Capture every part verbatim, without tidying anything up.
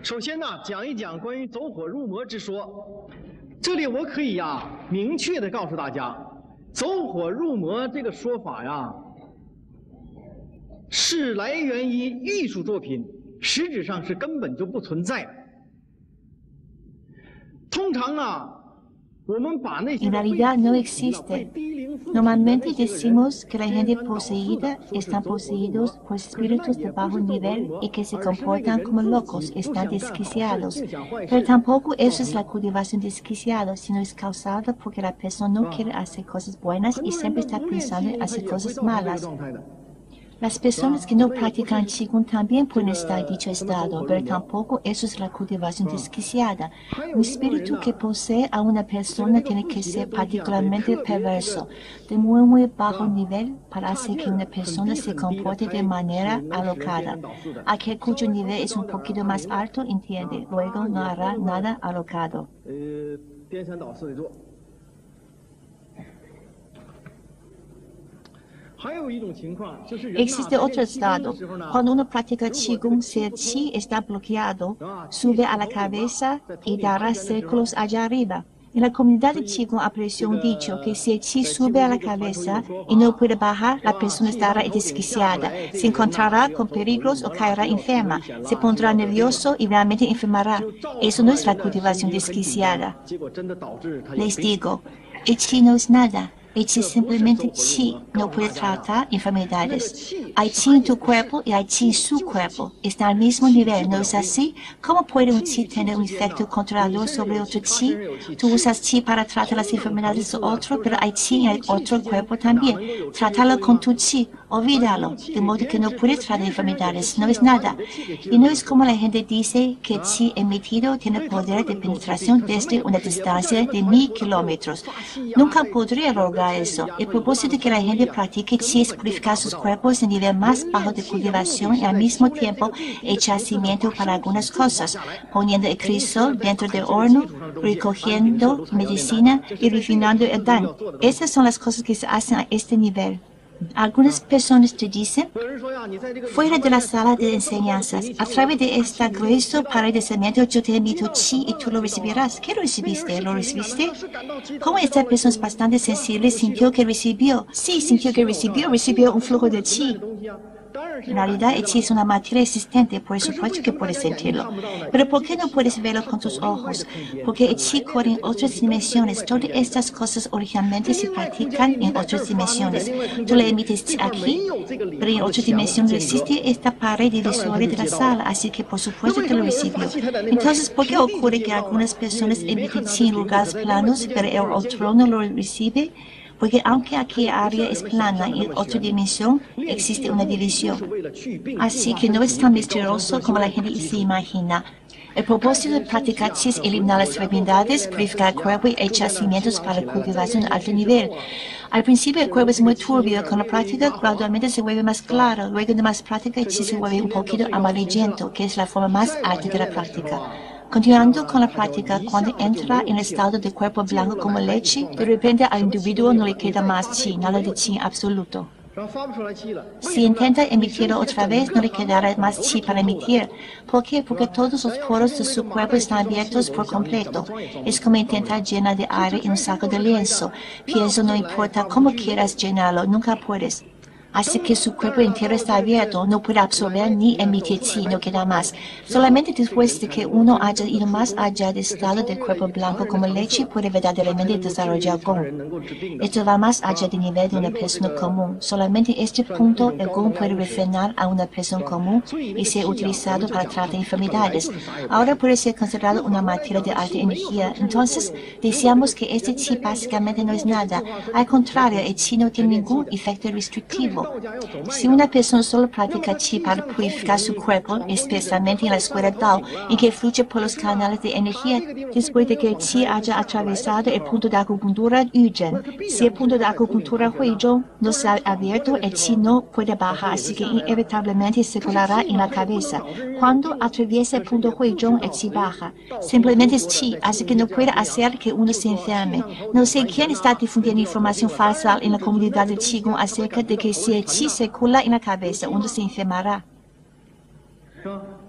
首先呢，讲一讲关于走火入魔之说。这里我可以呀，明确的告诉大家，走火入魔这个说法呀，是来源于艺术作品，实质上是根本就不存在的。通常啊。 En realidad no existe. Normalmente decimos que la gente poseída están poseídos por espíritus de bajo nivel y que se comportan como locos, están desquiciados. Pero tampoco eso es la cultivación desquiciada, sino es causada porque la persona no quiere hacer cosas buenas y siempre está pensando en hacer cosas malas. Las personas que no practican Qigong también pueden estar en dicho estado, pero tampoco eso es la cultivación desquiciada. Un espíritu que posee a una persona tiene que ser particularmente perverso, de muy muy bajo nivel, para hacer que una persona se comporte de manera alocada. Aquel cuyo nivel es un poquito más alto entiende, luego no hará nada alocado. Existe otro estado. Cuando uno practica Qigong, si el Qi está bloqueado, sube a la cabeza y dará círculos allá arriba. En la comunidad de Qigong apareció un dicho que si el Qi sube a la cabeza y no puede bajar, la persona estará desquiciada, se encontrará con peligros o caerá enferma, se pondrá nervioso y realmente enfermará. Eso no es la cultivación desquiciada. Les digo, el Qi no es nada. El Qi simplemente Qi, no puede tratar enfermedades. Hay Qi en tu cuerpo y hay Qi en su cuerpo. Están al mismo nivel, ¿no es así? ¿Cómo puede un Qi tener un efecto controlador sobre otro Qi? Tú usas Qi para tratar las enfermedades de otro, pero hay Qi en el otro cuerpo también. Trátalo con tu Qi, olvídalo, de modo que no puede tratar enfermedades, no es nada. Y no es como la gente dice que el Qi emitido tiene poder de penetración desde una distancia de mil kilómetros. Nunca podría lograr eso. El propósito de que la gente practique Qi es purificar sus cuerpos en nivel más bajo de cultivación y al mismo tiempo echar cimiento para algunas cosas, poniendo el crisol dentro del horno, recogiendo medicina y refinando el dan. Esas son las cosas que se hacen a este nivel. Algunas personas te dicen, fuera de la sala de enseñanzas, a través de esta gruesa pared de cemento yo te emito Qi y tú lo recibirás. ¿Qué recibiste? ¿Lo recibiste? Como esta persona es bastante sensible, sintió que recibió. Sí, sintió que recibió, recibió un flujo de Qi. En realidad, el Qi es una materia existente, por supuesto que puedes sentirlo. Pero ¿por qué no puedes verlo con tus ojos? Porque el Qi corre en otras dimensiones. Todas estas cosas originalmente se practican en otras dimensiones. Tú le emites aquí, pero en otra dimensión no existe esta pared divisoria de la sala, así que por supuesto que lo recibió. Entonces, ¿por qué ocurre que algunas personas emiten Qi en lugares planos, pero el otro no lo recibe? Porque aunque aquí área es plana y en otra dimensión existe una división. Así que no es tan misterioso como la gente se imagina. El propósito de practicar Qi es eliminar las enfermedades, purificar el cuerpo y echar cimientos para la cultivación a alto nivel. Al principio el cuerpo es muy turbio, con la práctica gradualmente se vuelve más claro, luego de más práctica el Qi se vuelve un poquito amarillento, que es la forma más alta de la práctica. Continuando con la práctica, cuando entra en el estado de cuerpo blanco como leche, de repente al individuo no le queda más Qi, nada de Qi absoluto. Si intenta emitirlo otra vez, no le quedará más Qi para emitir. ¿Por qué? Porque todos los poros de su cuerpo están abiertos por completo. Es como intentar llenar de aire en un saco de lienzo. Pienso, no importa cómo quieras llenarlo, nunca puedes. Así que su cuerpo entero está abierto, no puede absorber ni emitir Qi, no queda más. Solamente después de que uno haya ido más allá del estado del cuerpo blanco como leche, puede verdaderamente desarrollar Gong. Esto va más allá del nivel de una persona común. Solamente en este punto el Gong puede refinar a una persona común y ser utilizado para tratar enfermedades. Ahora puede ser considerado una materia de alta energía. Entonces, decíamos que este Qi básicamente no es nada. Al contrario, el Qi no tiene ningún efecto restrictivo. Si una persona solo practica Qi para purificar su cuerpo, especialmente en la escuela Dao, en que fluye por los canales de energía, después de que el Qi haya atravesado el punto de acupuntura Yuzhen, si el punto de acupuntura Huizhong no se ha abierto, el Qi no puede bajar, así que inevitablemente circulará en la cabeza. Cuando atraviesa el punto Huizhong, el Qi baja. Simplemente es Qi, así que no puede hacer que uno se enferme. No sé quién está difundiendo información falsa en la comunidad de Qigong acerca de que si el Qi circula en la cabeza, uno se enfermará.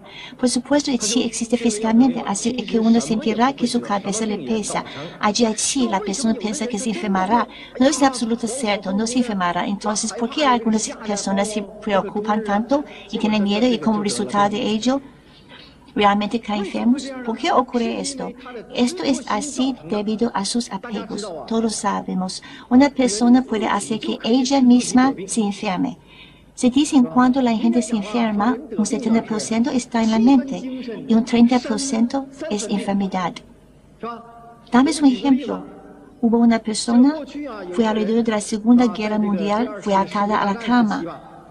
Por supuesto, el chi existe físicamente, así que uno sentirá que su cabeza le pesa. Allí hay chi, la persona piensa que se enfermará. No es en absoluto cierto, no se enfermará. Entonces, ¿por qué algunas personas se preocupan tanto y tienen miedo y como resultado de ello realmente caen enfermos? ¿Por qué ocurre esto? Esto es así debido a sus apegos. Todos sabemos, una persona puede hacer que ella misma se enferme. Se dice que cuando la gente se enferma, un setenta por ciento está en la mente y un treinta por ciento es enfermedad. Dame un ejemplo. Hubo una persona, fue alrededor de la Segunda Guerra Mundial, fue atada a la cama.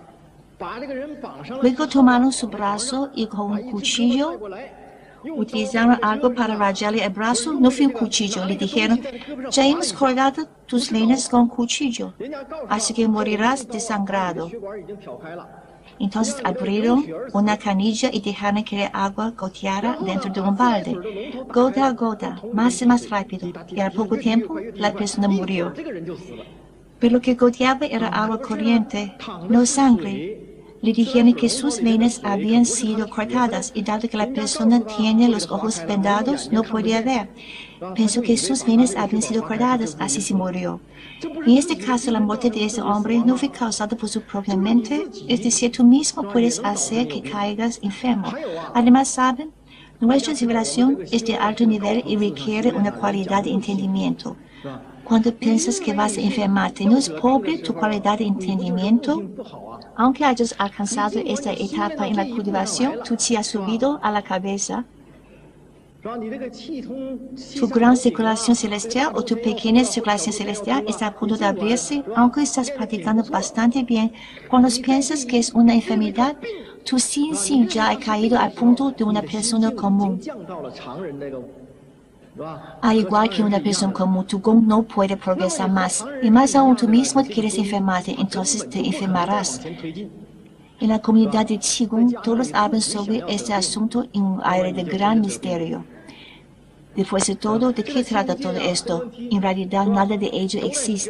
Luego tomaron su brazo y con un cuchillo utilizaron algo para rayarle el brazo. No fue un cuchillo. Le dijeron, ya hemos cortado tus venas con cuchillo, así que morirás desangrado. Entonces abrieron una canilla y dejaron que el agua goteara dentro de un balde. Gota a gota, más y más rápido. Y al poco tiempo, la persona murió. Pero lo que goteaba era agua corriente, no sangre. Le dijeron que sus venas habían sido cortadas y dado que la persona tiene los ojos vendados, no podía ver. Pensó que sus venas habían sido cortadas, así se murió. En este caso, la muerte de ese hombre no fue causada por su propia mente, es decir, tú mismo puedes hacer que caigas enfermo. Además, ¿saben? Nuestra civilización es de alto nivel y requiere una cualidad de entendimiento. Cuando piensas que vas a enfermarte, ¿no es pobre tu cualidad de entendimiento? Aunque hayas alcanzado esta etapa en la cultivación, tu chi ha subido a la cabeza. Tu gran circulación celestial o tu pequeña circulación celestial está a punto de abrirse, aunque estás practicando bastante bien. Cuando piensas que es una enfermedad, tu sin sin ya ha caído al punto de una persona común. Al igual que una persona común, tu gong no puede progresar más. Y más aún tú mismo quieres enfermarte, entonces te enfermarás. En la comunidad de Qigong, todos hablan sobre este asunto en un aire de gran misterio. Después de todo, ¿de qué trata todo esto? En realidad, nada de ello existe.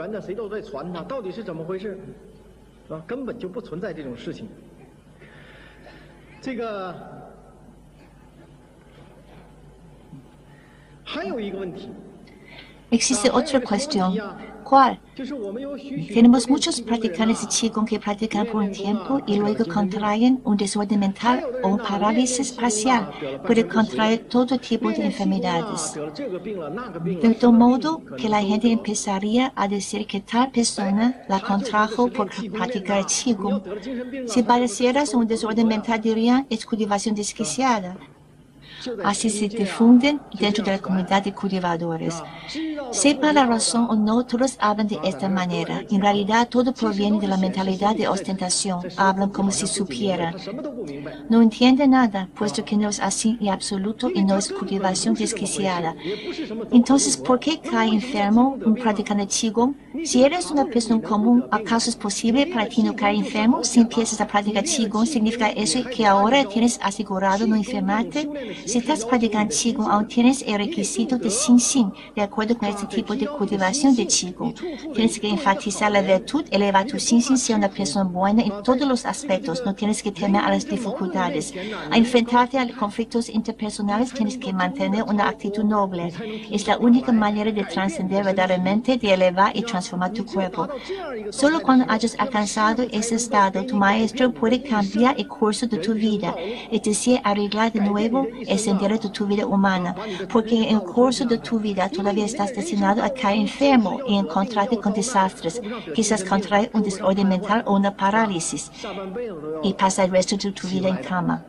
Existe otra cuestión. ¿Cuál? Tenemos muchos practicantes de Qigong que practican por un tiempo y luego contraen un desorden mental o una parálisis parcial. Puede contraer todo tipo de enfermedades. De tal modo que la gente empezaría a decir que tal persona la contrajo por practicar Qigong. Si padecieras un desorden mental, dirían es cultivación desquiciada. Así se difunden dentro de la comunidad de cultivadores. Sepa la razón o no, todos hablan de esta manera. En realidad, todo proviene de la mentalidad de ostentación. Hablan como si supieran. No entienden nada, puesto que no es así en absoluto y no es cultivación desquiciada. Entonces, ¿por qué cae enfermo un practicante Qigong? Si eres una persona común, ¿acaso es posible para ti no caer enfermo? Si empiezas a practicar Qigong, ¿significa eso que ahora tienes asegurado no enfermarte? Si estás practicando Qigong, aún tienes el requisito de Xin Xin, de acuerdo con este tipo de cultivación de Qigong. Tienes que enfatizar la virtud, elevar tu Xin Xin, ser una persona buena en todos los aspectos. No tienes que temer a las dificultades. A enfrentarte a conflictos interpersonales, tienes que mantener una actitud noble. Es la única manera de trascender verdaderamente, de elevar y transformar tu cuerpo. Solo cuando hayas alcanzado ese estado, tu maestro puede cambiar el curso de tu vida, es decir, arreglar de nuevo el sendero de tu vida humana, porque en el curso de tu vida todavía estás destinado a caer enfermo y encontrarte con desastres, quizás contraer un desorden mental o una parálisis, y pasar el resto de tu vida en cama.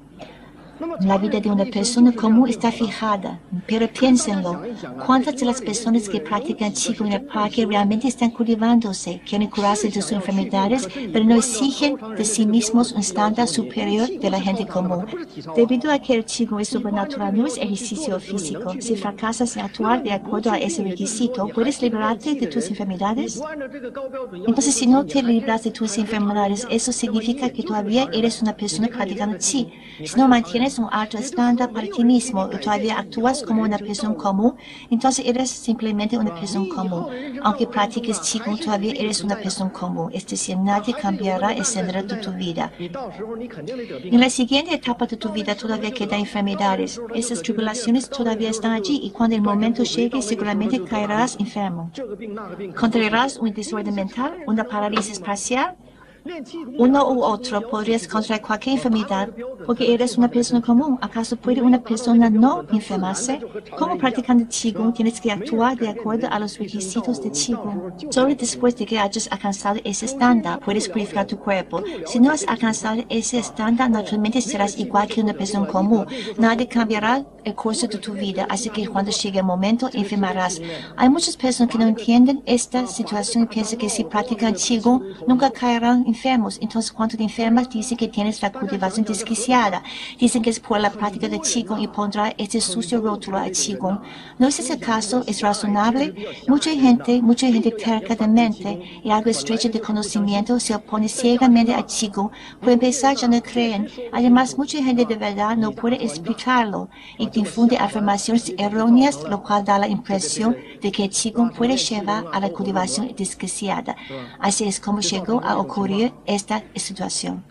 La vida de una persona común está fijada, pero piénsenlo, ¿cuántas de las personas que practican Qigong en el parque realmente están cultivándose, quieren curarse de sus enfermedades, pero no exigen de sí mismos un estándar superior de la gente común? Debido a que el Qigong es sobrenatural, no es ejercicio físico. Si fracasas en actuar de acuerdo a ese requisito, ¿puedes librarte de tus enfermedades? Entonces, si no te libras de tus enfermedades, eso significa que todavía eres una persona practicando Qi. Si no mantienes tienes un alto estándar para ti mismo y todavía actúas como una persona común, entonces eres simplemente una persona común. Aunque practiques Qigong, todavía eres una persona común, es decir, nadie cambiará el sendero de tu vida. En la siguiente etapa de tu vida todavía quedan enfermedades. Esas tribulaciones todavía están allí y cuando el momento llegue seguramente caerás enfermo. Contraerás un desorden mental, una parálisis parcial. Uno u otro podrías contraer cualquier enfermedad porque eres una persona común. ¿Acaso puede una persona no enfermarse? Como practicante Qigong tienes que actuar de acuerdo a los requisitos de Qigong. Solo después de que hayas alcanzado ese estándar puedes purificar tu cuerpo. Si no has alcanzado ese estándar, naturalmente serás igual que una persona común. Nadie cambiará el curso de tu vida, así que cuando llegue el momento enfermarás. Hay muchas personas que no entienden esta situación y piensan que si practican Qigong nunca caerán enfermos. Entonces, cuando te enfermas, dicen que tienes la cultivación desquiciada. Dicen que es por la práctica de Qigong y pondrá este sucio rótulo a Qigong. ¿No es ese caso? ¿Es razonable? Mucha gente, mucha gente terca de mente y algo estrecha de conocimiento se opone ciegamente a Qigong. Por empezar, ya no creen. Además, mucha gente de verdad no puede explicarlo y difunde afirmaciones erróneas, lo cual da la impresión de que Qigong puede llevar a la cultivación desquiciada. Así es como llegó a ocurrir esta situación.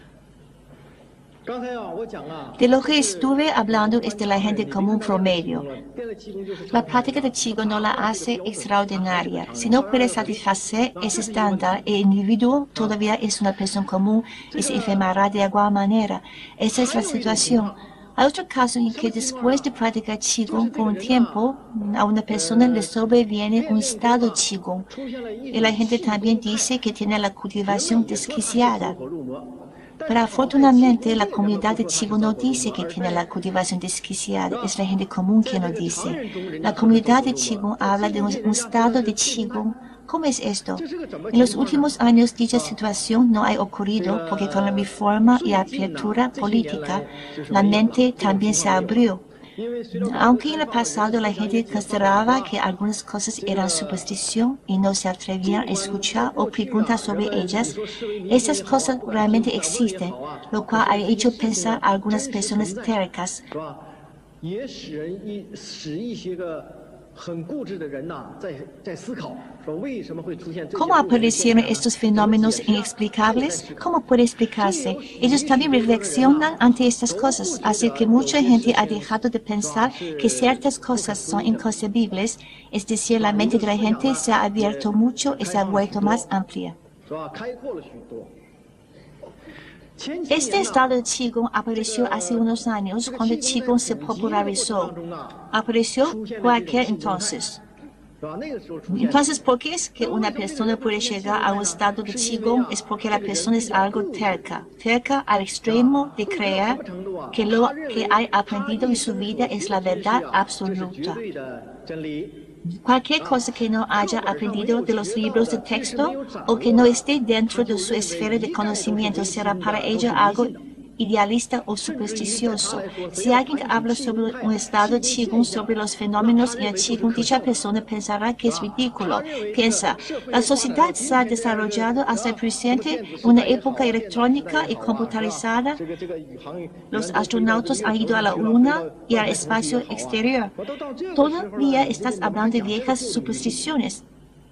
De lo que estuve hablando es de la gente común promedio. La práctica de Qigong no la hace extraordinaria. Si no puede satisfacer ese estándar, el individuo todavía es una persona común y se enfermará de igual manera. Esa es la situación. Hay otro caso en que después de practicar Qigong por un tiempo, a una persona le sobreviene un estado Qigong. Y la gente también dice que tiene la cultivación desquiciada. Pero afortunadamente la comunidad de Qigong no dice que tiene la cultivación desquiciada, es la gente común que lo dice. La comunidad de Qigong habla de un, un estado de Qigong. ¿Cómo es esto? En los últimos años dicha situación no ha ocurrido porque con la reforma y apertura política la mente también se abrió. Aunque en el pasado la gente consideraba que algunas cosas eran superstición y no se atrevían a escuchar o preguntar sobre ellas, esas cosas realmente existen, lo cual ha hecho pensar a algunas personas tercas. ¿Cómo aparecieron estos fenómenos inexplicables? ¿Cómo puede explicarse? Ellos también reflexionan ante estas cosas, así que mucha gente ha dejado de pensar que ciertas cosas son inconcebibles, es decir, la mente de la gente se ha abierto mucho y se ha vuelto más amplia. Este estado de Qigong apareció hace unos años cuando Qigong se popularizó. Apareció por aquel entonces. Entonces, ¿por qué es que una persona puede llegar a un estado de Qigong? Es porque la persona es algo terca, terca al extremo de creer que lo que ha aprendido en su vida es la verdad absoluta. Cualquier cosa que no haya aprendido de los libros de texto o que no esté dentro de su esfera de conocimiento será para ella algo idealista o supersticioso. Si alguien habla sobre un estado Qigong, sobre los fenómenos en el Qigong, dicha persona pensará que es ridículo. Piensa, la sociedad se ha desarrollado hasta el presente, una época electrónica y computarizada. Los astronautas han ido a la Luna y al espacio exterior. Todavía estás hablando de viejas supersticiones.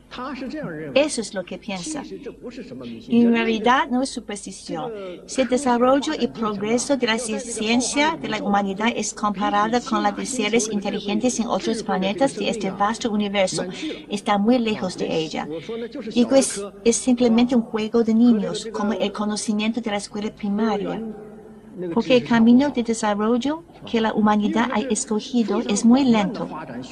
Eso es lo que piensa. En realidad no es superstición. Si el desarrollo y progreso de la ciencia de la humanidad es comparada con la de seres inteligentes en otros planetas de este vasto universo, está muy lejos de ella. Digo, es, es simplemente un juego de niños, como el conocimiento de la escuela primaria. Porque el camino de desarrollo que la humanidad ha escogido es muy lento.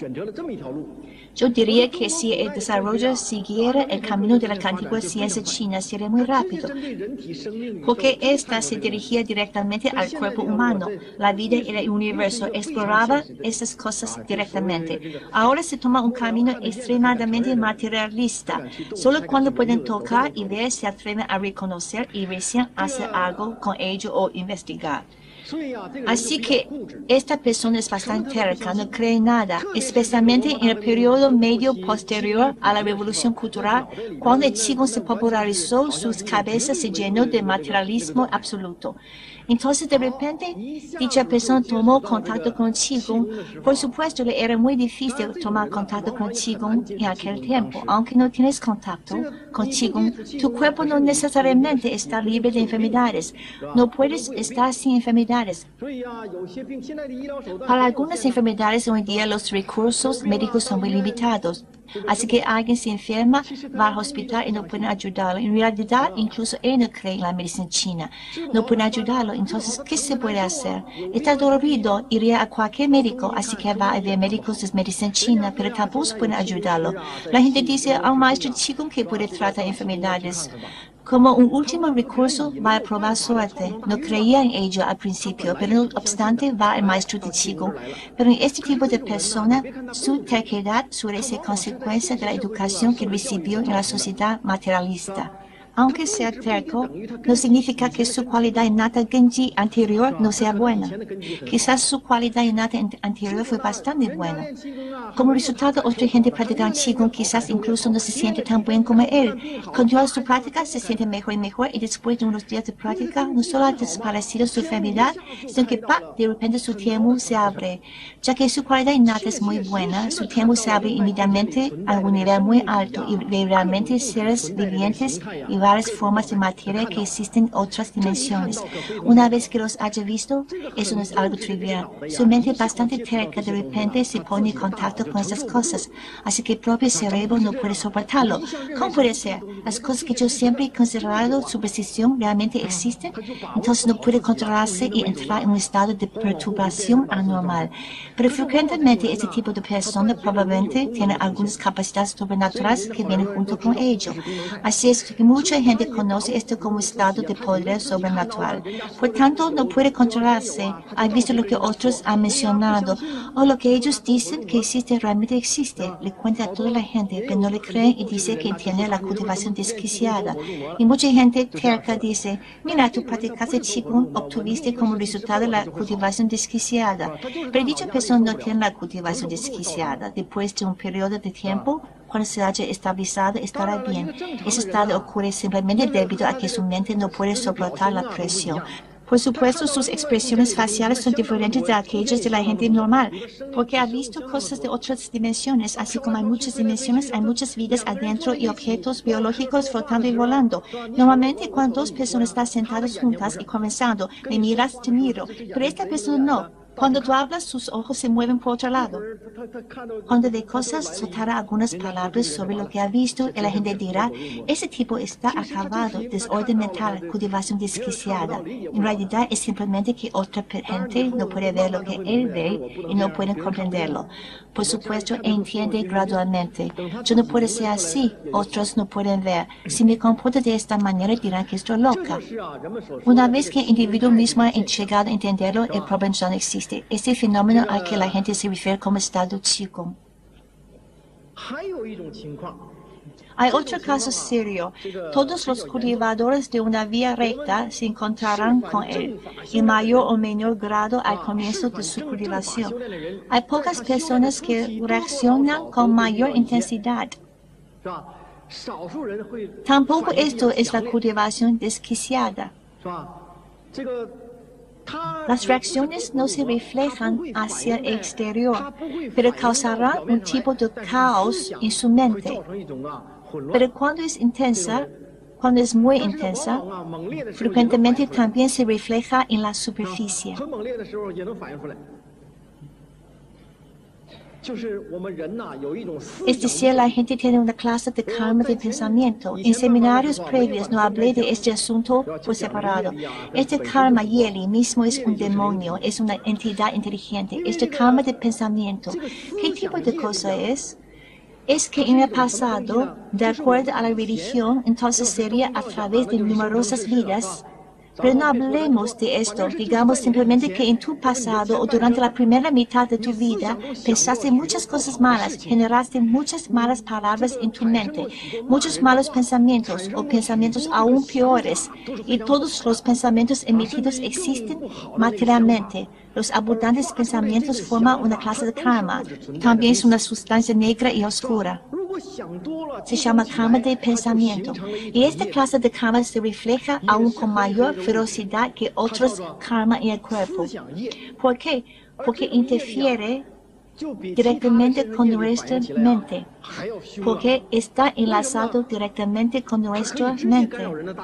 Yo diría que si el desarrollo siguiera el camino de la antigua ciencia china sería muy rápido, porque ésta se dirigía directamente al cuerpo humano, la vida y el universo, exploraba esas cosas directamente. Ahora se toma un camino extremadamente materialista. Solo cuando pueden tocar y ver se atreven a reconocer y recién hacer algo con ello o investigar. Así que esta persona es bastante terca, no cree nada, especialmente en el periodo medio posterior a la revolución cultural, cuando el Qigong se popularizó, sus cabezas se llenó de materialismo absoluto. Entonces, de repente, dicha persona tomó contacto con Qigong. Por supuesto, le era muy difícil tomar contacto con Qigong en aquel tiempo. Aunque no tienes contacto con Qigong, tu cuerpo no necesariamente está libre de enfermedades. No puedes estar sin enfermedades. Para algunas enfermedades hoy en día los recursos médicos son muy limitados. Así que alguien se enferma, va al hospital y no pueden ayudarlo. En realidad, incluso él no cree en la medicina china. No pueden ayudarlo. Entonces, ¿qué se puede hacer? Está dolorido, iría a cualquier médico, así que va a ver médicos de medicina china, pero tampoco pueden ayudarlo. La gente dice a un maestro Qigong que puede tratar enfermedades. Como un último recurso, va a probar suerte. No creía en ello al principio, pero no obstante va al maestro de Qigong. Pero en este tipo de persona, su terquedad suele ser consecuencia de la educación que recibió en la sociedad materialista. Aunque sea terco, no significa que su cualidad innata Genji anterior no sea buena. Quizás su cualidad innata anterior fue bastante buena. Como resultado, otra gente practicando Qigong quizás incluso no se siente tan bien como él. Continúa su práctica, se siente mejor y mejor, y después de unos días de práctica, no solo ha desaparecido su enfermedad, sino que ¡pa! De repente su tiempo se abre. Ya que su cualidad innata es muy buena, su tiempo se abre inmediatamente a un nivel muy alto y ve realmente seres vivientes y varias formas de materia que existen en otras dimensiones. Una vez que los haya visto, eso no es algo trivial. Su mente bastante terca de repente se pone en contacto con esas cosas, así que el propio cerebro no puede soportarlo. ¿Cómo puede ser? Las cosas que yo siempre he considerado superstición realmente existen, entonces no puede controlarse y entrar en un estado de perturbación anormal. Pero frecuentemente este tipo de persona probablemente tiene algunas capacidades sobrenaturales que vienen junto con ello. Así es que mucha gente conoce esto como estado de poder sobrenatural. Por tanto, no puede controlarse. Ha visto lo que otros han mencionado, o lo que ellos dicen que existe realmente existe. Le cuenta a toda la gente, pero no le creen y dice que tiene la cultivación desquiciada. Y mucha gente terca dice, mira, tú practicaste Qigong, obtuviste como resultado la cultivación desquiciada. Pero dicha persona no tiene la cultivación desquiciada. Después de un periodo de tiempo, cuando se haya estabilizado, estará bien. Ese estado ocurre simplemente debido a que su mente no puede soportar la presión. Por supuesto, sus expresiones faciales son diferentes de aquellas de la gente normal, porque ha visto cosas de otras dimensiones. Así como hay muchas dimensiones, hay muchas vidas adentro y objetos biológicos flotando y volando. Normalmente, cuando dos personas están sentadas juntas y conversando, me miras, te miro, pero esta persona no. Cuando tú hablas, sus ojos se mueven por otro lado. Cuando de cosas, soltará algunas palabras sobre lo que ha visto y la gente dirá, ese tipo está acabado, desorden mental, cultivación desquiciada. En realidad es simplemente que otra gente no puede ver lo que él ve y no pueden comprenderlo. Por supuesto, entiende gradualmente. Yo no puedo ser así, otros no pueden ver. Si me comporto de esta manera, dirán que estoy loca. Una vez que el individuo mismo ha llegado a entenderlo, el problema ya no existe. Este fenómeno al que la gente se refiere como estado Qigong. Hay otro caso serio. Todos los cultivadores de una vía recta se encontrarán con él, en mayor o menor grado al comienzo de su cultivación. Hay pocas personas que reaccionan con mayor intensidad. Tampoco esto es la cultivación desquiciada. Las reacciones no se reflejan hacia el exterior, pero causarán un tipo de caos en su mente. Pero cuando es intensa, cuando es muy intensa, frecuentemente también se refleja en la superficie. Es decir, la gente tiene una clase de karma de pensamiento. En seminarios previos no hablé de este asunto por separado. Este karma yeli mismo es un demonio, es una entidad inteligente. Este karma de pensamiento, ¿qué tipo de cosa es? Es que en el pasado, de acuerdo a la religión, entonces sería a través de numerosas vidas. Pero no hablemos de esto, digamos simplemente que en tu pasado o durante la primera mitad de tu vida pensaste muchas cosas malas, generaste muchas malas palabras en tu mente, muchos malos pensamientos o pensamientos aún peores, y todos los pensamientos emitidos existen materialmente. Los abundantes pensamientos forman una clase de karma, también es una sustancia negra y oscura. Se llama karma de pensamiento. Y esta clase de karma se refleja aún con mayor ferocidad que otros karma en el cuerpo. ¿Por qué? Porque interfiere directamente con nuestra mente, porque está enlazado directamente con nuestra mente.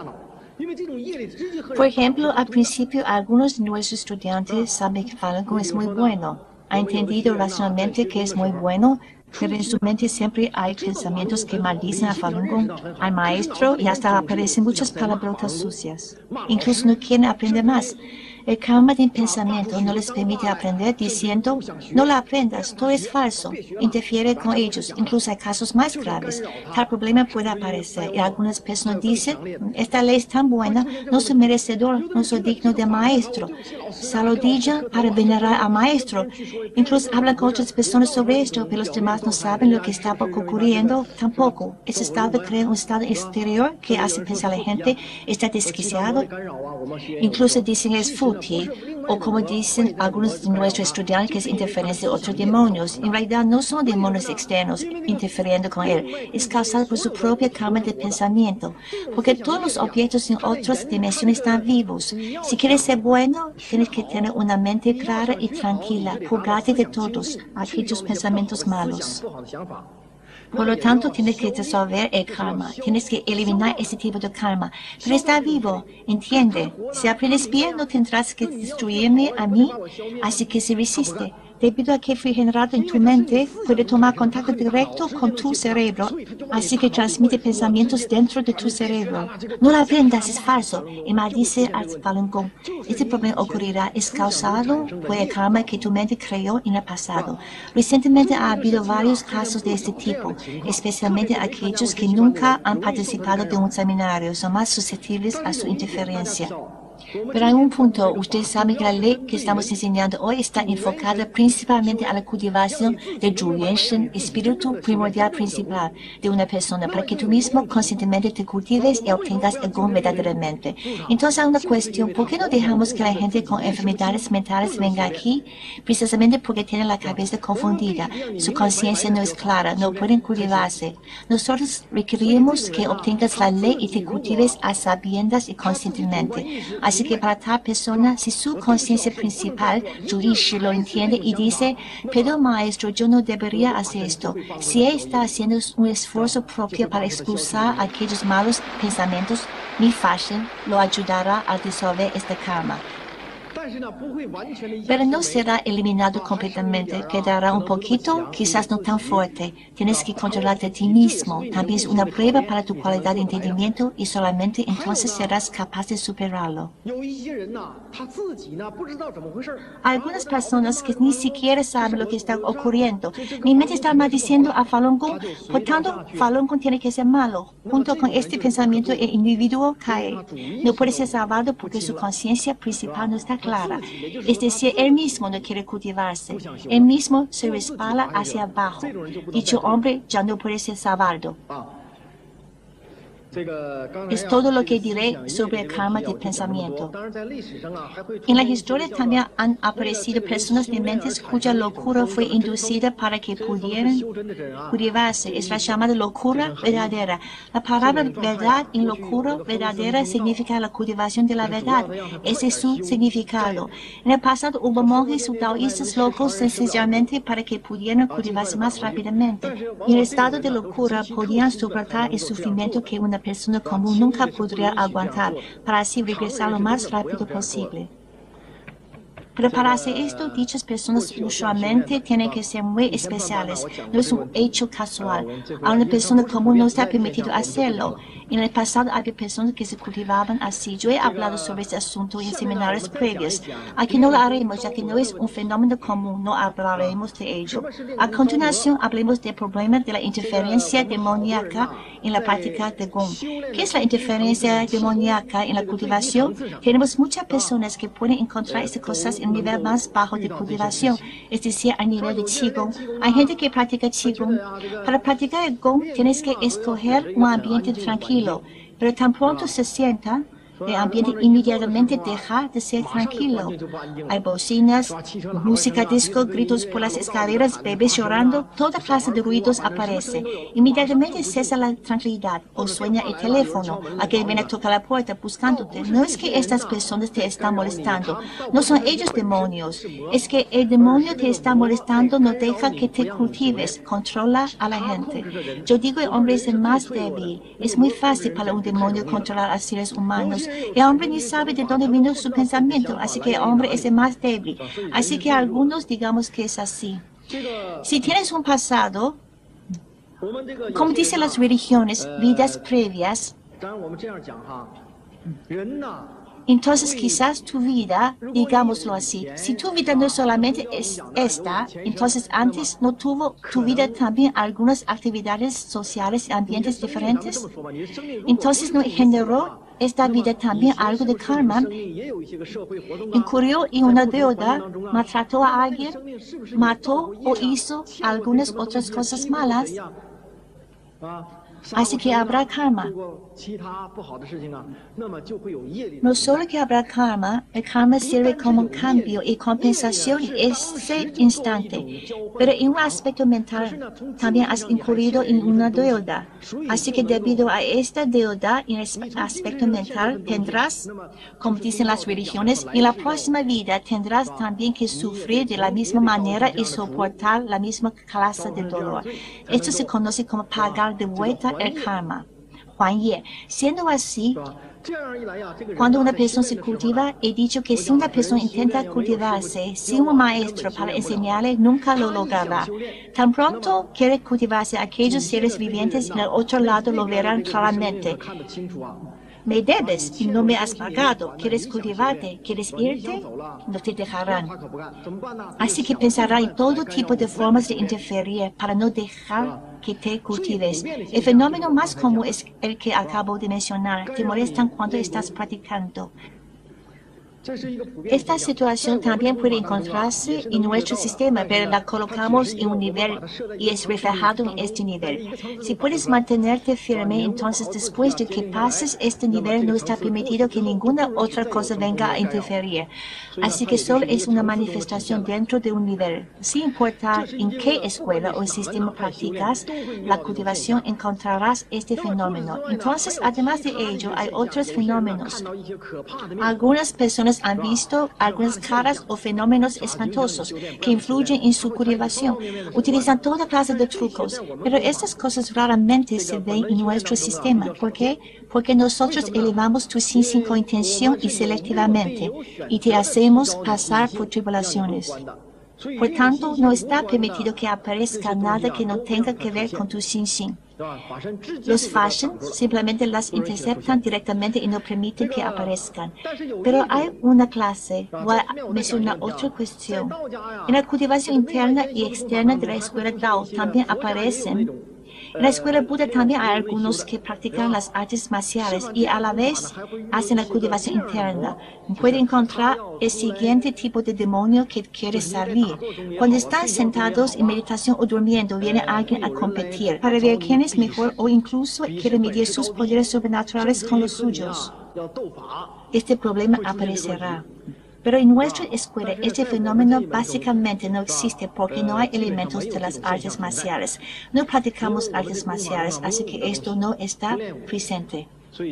Por ejemplo, al principio algunos de nuestros estudiantes saben que Falun Gong es muy bueno, ha entendido racionalmente que es muy bueno, pero en su mente siempre hay pensamientos que maldicen a Falun Gong, al maestro, y hasta aparecen muchas palabrotas sucias. Incluso no quieren aprender más. El karma de pensamiento no les permite aprender diciendo, no la aprendas, todo es falso, interfiere con ellos, incluso hay casos más graves. Tal problema puede aparecer y algunas personas dicen, esta ley es tan buena, no soy merecedor, no soy digno de maestro. Se arrodillan para venerar al maestro. Incluso hablan con otras personas sobre esto, pero los demás no saben lo que está ocurriendo tampoco. Ese estado crea un estado exterior que hace pensar a la gente está desquiciado. Incluso dicen es fútil. O como dicen algunos de nuestros estudiantes que es interferencia de otros demonios. En realidad no son demonios externos interfiriendo con él. Es causado por su propia karma de pensamiento. Porque todos los objetos en otras dimensiones están vivos. Si quieres ser bueno, tienes que tener una mente clara y tranquila. Purgarte de todos aquellos pensamientos malos. Por lo tanto, tienes que disolver el karma. Tienes que eliminar ese tipo de karma. Pero está vivo, entiende. Si aprendes bien, no tendrás que destruirme a mí. Así que se resiste. Debido a que fue generado en tu mente, puede tomar contacto directo con tu cerebro. Así que transmite pensamientos dentro de tu cerebro. No la aprendas, es falso. Y maldice al Falun Gong. Este problema ocurrirá, es causado por el karma que tu mente creó en el pasado. Recientemente ha habido varios casos de este tipo, especialmente aquellos que nunca han participado de un seminario, son más susceptibles a su interferencia. Pero en un punto, ustedes saben que la ley que estamos enseñando hoy está enfocada principalmente a la cultivación del Zhuyuan, espíritu primordial principal de una persona, para que tú mismo conscientemente te cultives y obtengas el Gong verdaderamente. Entonces hay una cuestión, ¿por qué no dejamos que la gente con enfermedades mentales venga aquí? Precisamente porque tienen la cabeza confundida, su conciencia no es clara, no pueden cultivarse. Nosotros requerimos que obtengas la ley y te cultives a sabiendas y conscientemente. Así que para tal persona, si su conciencia principal, Judishi, lo entiende y dice, pero maestro, yo no debería hacer esto. Si él está haciendo un esfuerzo propio para expulsar aquellos malos pensamientos, mi fashion lo ayudará a disolver este karma. Pero no será eliminado completamente, quedará un poquito, quizás no tan fuerte. Tienes que controlarte a ti mismo. También es una prueba para tu cualidad de entendimiento y solamente entonces serás capaz de superarlo. Algunas personas que ni siquiera saben lo que está ocurriendo. Mi mente está maldiciendo a Falun Gong, por tanto, Falun Gong tiene que ser malo. Junto con este pensamiento, el individuo cae. No puede ser salvado porque su conciencia principal no está clara. Es decir, él mismo no quiere cultivarse. Él mismo se respala hacia abajo. Dicho hombre ya no puede ser salvado. Es todo lo que diré sobre el karma de pensamiento. En la historia también han aparecido personas de mentes cuya locura fue inducida para que pudieran cultivarse. Es la llamada locura verdadera. La palabra verdad en locura verdadera significa la cultivación de la verdad. Ese es su significado. En el pasado hubo monjes taoístas locos sencillamente para que pudieran cultivarse más rápidamente. En el estado de locura podían soportar el sufrimiento que una persona común nunca podría aguantar, para así regresar lo más rápido posible. Pero para hacer esto, dichas personas usualmente tienen que ser muy especiales. No es un hecho casual. A una persona común no está permitido hacerlo. En el pasado había personas que se cultivaban así. Yo he hablado sobre este asunto en seminarios previos. Aquí no lo haremos, ya que no es un fenómeno común. No hablaremos de ello. A continuación, hablemos del problema de la interferencia demoníaca en la práctica de Gong. ¿Qué es la interferencia demoníaca en la cultivación? Tenemos muchas personas que pueden encontrar estas cosas en el nivel más bajo de cultivación, es decir, a nivel de Qigong. Hay gente que practica Qigong. Para practicar el Gong, tienes que escoger un ambiente tranquilo, pero tan pronto se sienta, el ambiente inmediatamente deja de ser tranquilo. Hay bocinas, música disco, gritos por las escaleras, bebés llorando, toda clase de ruidos aparece. Inmediatamente cesa la tranquilidad o suena el teléfono. Alguien viene a tocar la puerta buscándote. No es que estas personas te están molestando, no son ellos demonios. Es que el demonio te está molestando, no deja que te cultives, controla a la gente. Yo digo el hombre es el más débil. Es muy fácil para un demonio controlar a seres humanos. El hombre ni sabe de dónde vino su pensamiento, así que el hombre es el más débil. Así que algunos digamos que es así. Si tienes un pasado, como dicen las religiones, vidas previas, entonces quizás tu vida, digámoslo así, si tu vida no solamente es esta, entonces antes no tuvo tu vida también algunas actividades sociales y ambientes diferentes, entonces no generó esta vida también algo de karma, incurrió en una deuda, maltrató a alguien, mató o hizo algunas otras cosas malas. Así que habrá karma. No solo que habrá karma, el karma sirve como cambio y compensación en ese instante, pero en un aspecto mental también has incurrido en una deuda. Así que debido a esta deuda en el aspecto mental tendrás, como dicen las religiones, en la próxima vida tendrás también que sufrir de la misma manera y soportar la misma clase de dolor. Esto se conoce como pagar de vuelta el karma. Juan Ye, siendo así, cuando una persona se cultiva, he dicho que si una persona intenta cultivarse sin un maestro para enseñarle, nunca lo logrará. Tan pronto quiere cultivarse, aquellos seres vivientes en el otro lado lo verán claramente. Me debes y no me has pagado. ¿Quieres cultivarte? ¿Quieres irte? No te dejarán. Así que pensará en todo tipo de formas de interferir para no dejar que te cultives. El fenómeno más común es el que acabo de mencionar. Te molestan cuando estás practicando. Esta situación también puede encontrarse en nuestro sistema, pero la colocamos en un nivel y es reflejado en este nivel. Si puedes mantenerte firme, entonces después de que pases este nivel no está permitido que ninguna otra cosa venga a interferir. Así que solo es una manifestación dentro de un nivel. Sin importar en qué escuela o sistema practicas la cultivación, encontrarás este fenómeno. Entonces, además de ello, hay otros fenómenos. Algunas personas han visto algunas caras o fenómenos espantosos que influyen en su cultivación. Utilizan toda clase de trucos, pero estas cosas raramente se ven en nuestro sistema. ¿Por qué? Porque nosotros elevamos tu sin con intención y selectivamente, y te hacemos pasar por tribulaciones. Por tanto, no está permitido que aparezca nada que no tenga que ver con tu sin-sin. Los fashion simplemente las interceptan directamente y no permiten que aparezcan. Pero hay una clase, voy a mencionar otra cuestión. En la cultivación interna y externa de la escuela Dao también aparecen. En la escuela Buda también hay algunos que practican las artes marciales y a la vez hacen la cultivación interna. Puede encontrar el siguiente tipo de demonio que quiere salir. Cuando están sentados en meditación o durmiendo, viene alguien a competir para ver quién es mejor o incluso quiere medir sus poderes sobrenaturales con los suyos. Este problema aparecerá. Pero en nuestra escuela este fenómeno básicamente no existe porque no hay elementos de las artes marciales. No practicamos artes marciales, así que esto no está presente.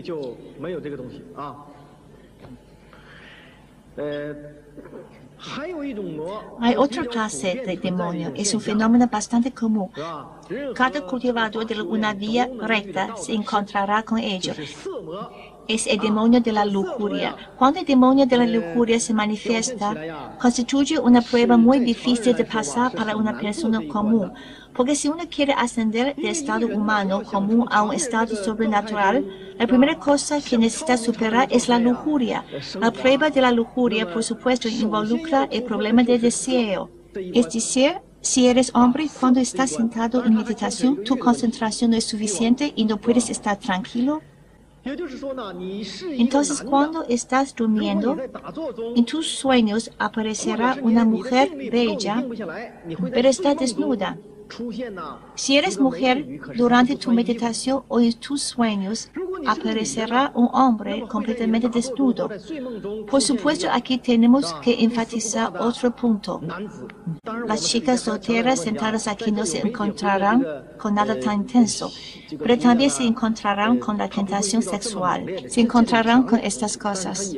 Hay otra clase de demonio. Es un fenómeno bastante común. Cada cultivador de una vía recta se encontrará con ello. Es el demonio de la lujuria. Cuando el demonio de la lujuria se manifiesta, constituye una prueba muy difícil de pasar para una persona común. Porque si uno quiere ascender del estado humano común a un estado sobrenatural, la primera cosa que necesita superar es la lujuria. La prueba de la lujuria, por supuesto, involucra el problema del deseo. Es decir, si eres hombre, cuando estás sentado en meditación, tu concentración no es suficiente y no puedes estar tranquilo. Entonces, cuando estás durmiendo, en tus sueños aparecerá una mujer bella, pero está desnuda. Si eres mujer, durante tu meditación o en tus sueños, aparecerá un hombre completamente desnudo. Por supuesto, aquí tenemos que enfatizar otro punto. Las chicas solteras sentadas aquí no se encontrarán con nada tan intenso, pero también se encontrarán con la tentación sexual, se encontrarán con estas cosas.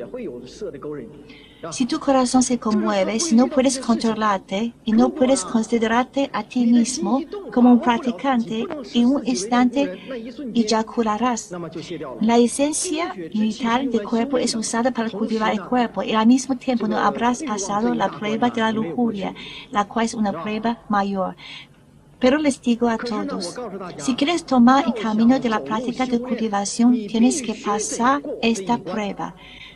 Si tu corazón se conmueve, si no puedes controlarte y no puedes considerarte a ti mismo como un practicante, en un instante eyacularás. La esencia vital del cuerpo es usada para cultivar el cuerpo y al mismo tiempo no habrás pasado la prueba de la lujuria, la cual es una prueba mayor. Pero les digo a todos, si quieres tomar el camino de la práctica de cultivación, tienes que pasar esta prueba.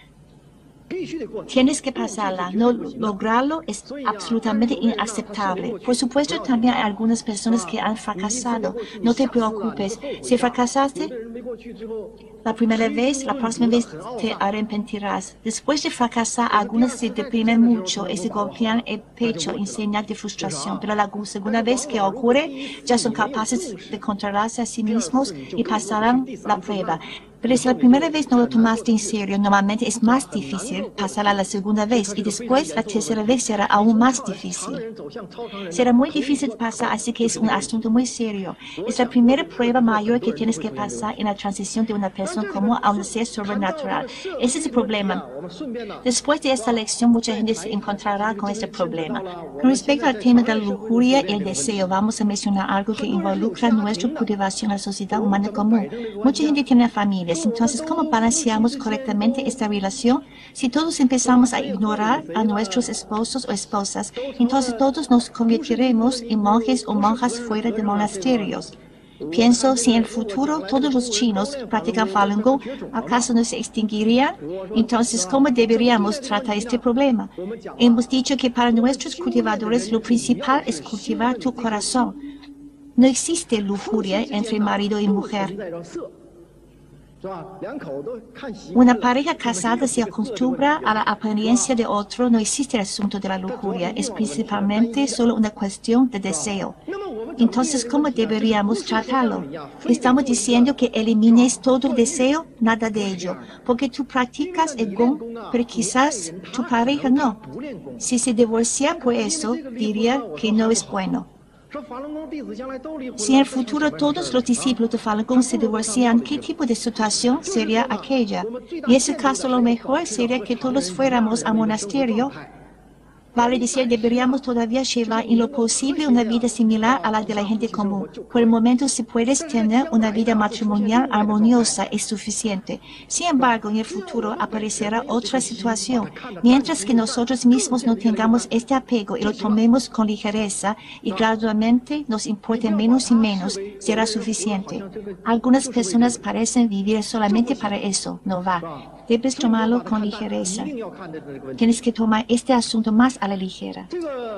Tienes que pasarla. No lograrlo es absolutamente inaceptable. Por supuesto, también hay algunas personas que han fracasado. No te preocupes. Si fracasaste la primera vez, la próxima vez te arrepentirás. Después de fracasar, algunos se deprimen mucho y se golpean el pecho en señal de frustración. Pero la segunda vez que ocurre, ya son capaces de controlarse a sí mismos y pasarán la prueba. Pero si la primera vez no lo tomaste en serio, normalmente es más difícil pasar a la segunda vez y después la tercera vez será aún más difícil. Será muy difícil pasar, así que es un asunto muy serio. Es la primera prueba mayor que tienes que pasar en la transición de una persona común a un ser sobrenatural. Ese es el problema. Después de esta lección, mucha gente se encontrará con este problema. Con respecto al tema de la lujuria y el deseo, vamos a mencionar algo que involucra nuestra cultivación en la sociedad humana común. Mucha gente tiene familia. Entonces, ¿cómo balanceamos correctamente esta relación? Si todos empezamos a ignorar a nuestros esposos o esposas, entonces todos nos convertiremos en monjes o monjas fuera de monasterios. Pienso, si en el futuro todos los chinos practican Falun Gong, ¿acaso no se extinguirían? Entonces, ¿cómo deberíamos tratar este problema? Hemos dicho que para nuestros cultivadores lo principal es cultivar tu corazón. No existe lujuria entre marido y mujer. Una pareja casada se acostumbra a la apariencia de otro, no existe el asunto de la lujuria, es principalmente solo una cuestión de deseo. Entonces, ¿cómo deberíamos tratarlo? Estamos diciendo que elimines todo deseo, nada de ello, porque tú practicas el Gong, pero quizás tu pareja no. Si se divorcia por eso, diría que no es bueno. Si en el futuro todos los discípulos de Falun Gong se divorcian, ¿qué tipo de situación sería aquella? En ese caso, lo mejor sería que todos fuéramos al monasterio. Vale decir, deberíamos todavía llevar en lo posible una vida similar a la de la gente común. Por el momento, si puedes tener una vida matrimonial armoniosa, es suficiente. Sin embargo, en el futuro aparecerá otra situación. Mientras que nosotros mismos no tengamos este apego y lo tomemos con ligereza y gradualmente nos importe menos y menos, será suficiente. Algunas personas parecen vivir solamente para eso. No va. Debes tomarlo con ligereza. Tienes que tomar este asunto más a la ligera.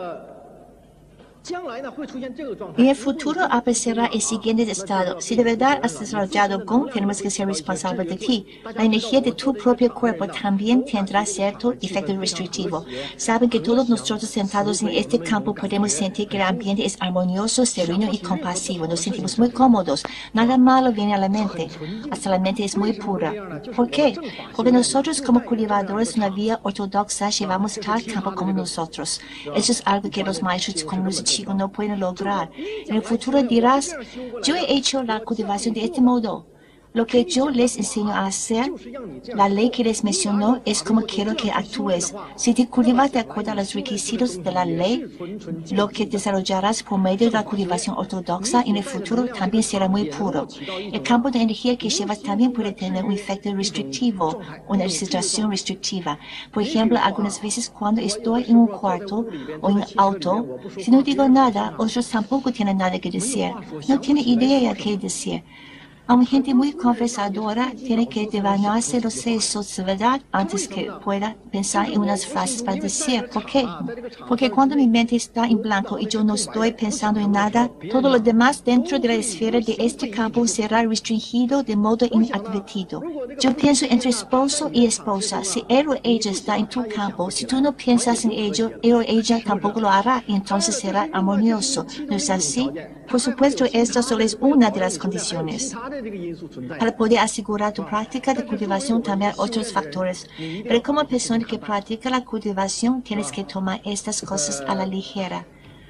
En el futuro aparecerá el siguiente estado. Si de verdad has desarrollado Gong, tenemos que ser responsables de ti. La energía de tu propio cuerpo también tendrá cierto efecto restrictivo. Saben que todos nosotros sentados en este campo podemos sentir que el ambiente es armonioso, sereno y compasivo. Nos sentimos muy cómodos. Nada malo viene a la mente. Hasta la mente es muy pura. ¿Por qué? Porque nosotros como cultivadores de una vía ortodoxa llevamos tal campo como nosotros. Eso es algo que los maestros comunes no pueden lograr. En el futuro dirás, yo he hecho la cultivación de este modo. Lo que yo les enseño a hacer, la ley que les mencionó, es como quiero que actúes. Si te cultivas de acuerdo a los requisitos de la ley, lo que desarrollarás por medio de la cultivación ortodoxa en el futuro también será muy puro. El campo de energía que llevas también puede tener un efecto restrictivo, una situación restrictiva. Por ejemplo, algunas veces cuando estoy en un cuarto o en un auto, si no digo nada, otros tampoco tienen nada que decir. No tienen idea de qué decir. Aún gente muy conversadora tiene que devanarse los sesos de verdad antes que pueda pensar en unas frases para decir. ¿Por qué? Porque cuando mi mente está en blanco y yo no estoy pensando en nada, todo lo demás dentro de la esfera de este campo será restringido de modo inadvertido. Yo pienso entre esposo y esposa. Si él o ella está en tu campo, si tú no piensas en ello, él o ella tampoco lo hará y entonces será armonioso. ¿No es así? Por supuesto, esta solo es una de las condiciones. Para poder asegurar tu práctica de cultivación también hay otros factores. Pero como persona que practica la cultivación, tienes que tomar estas cosas a la ligera.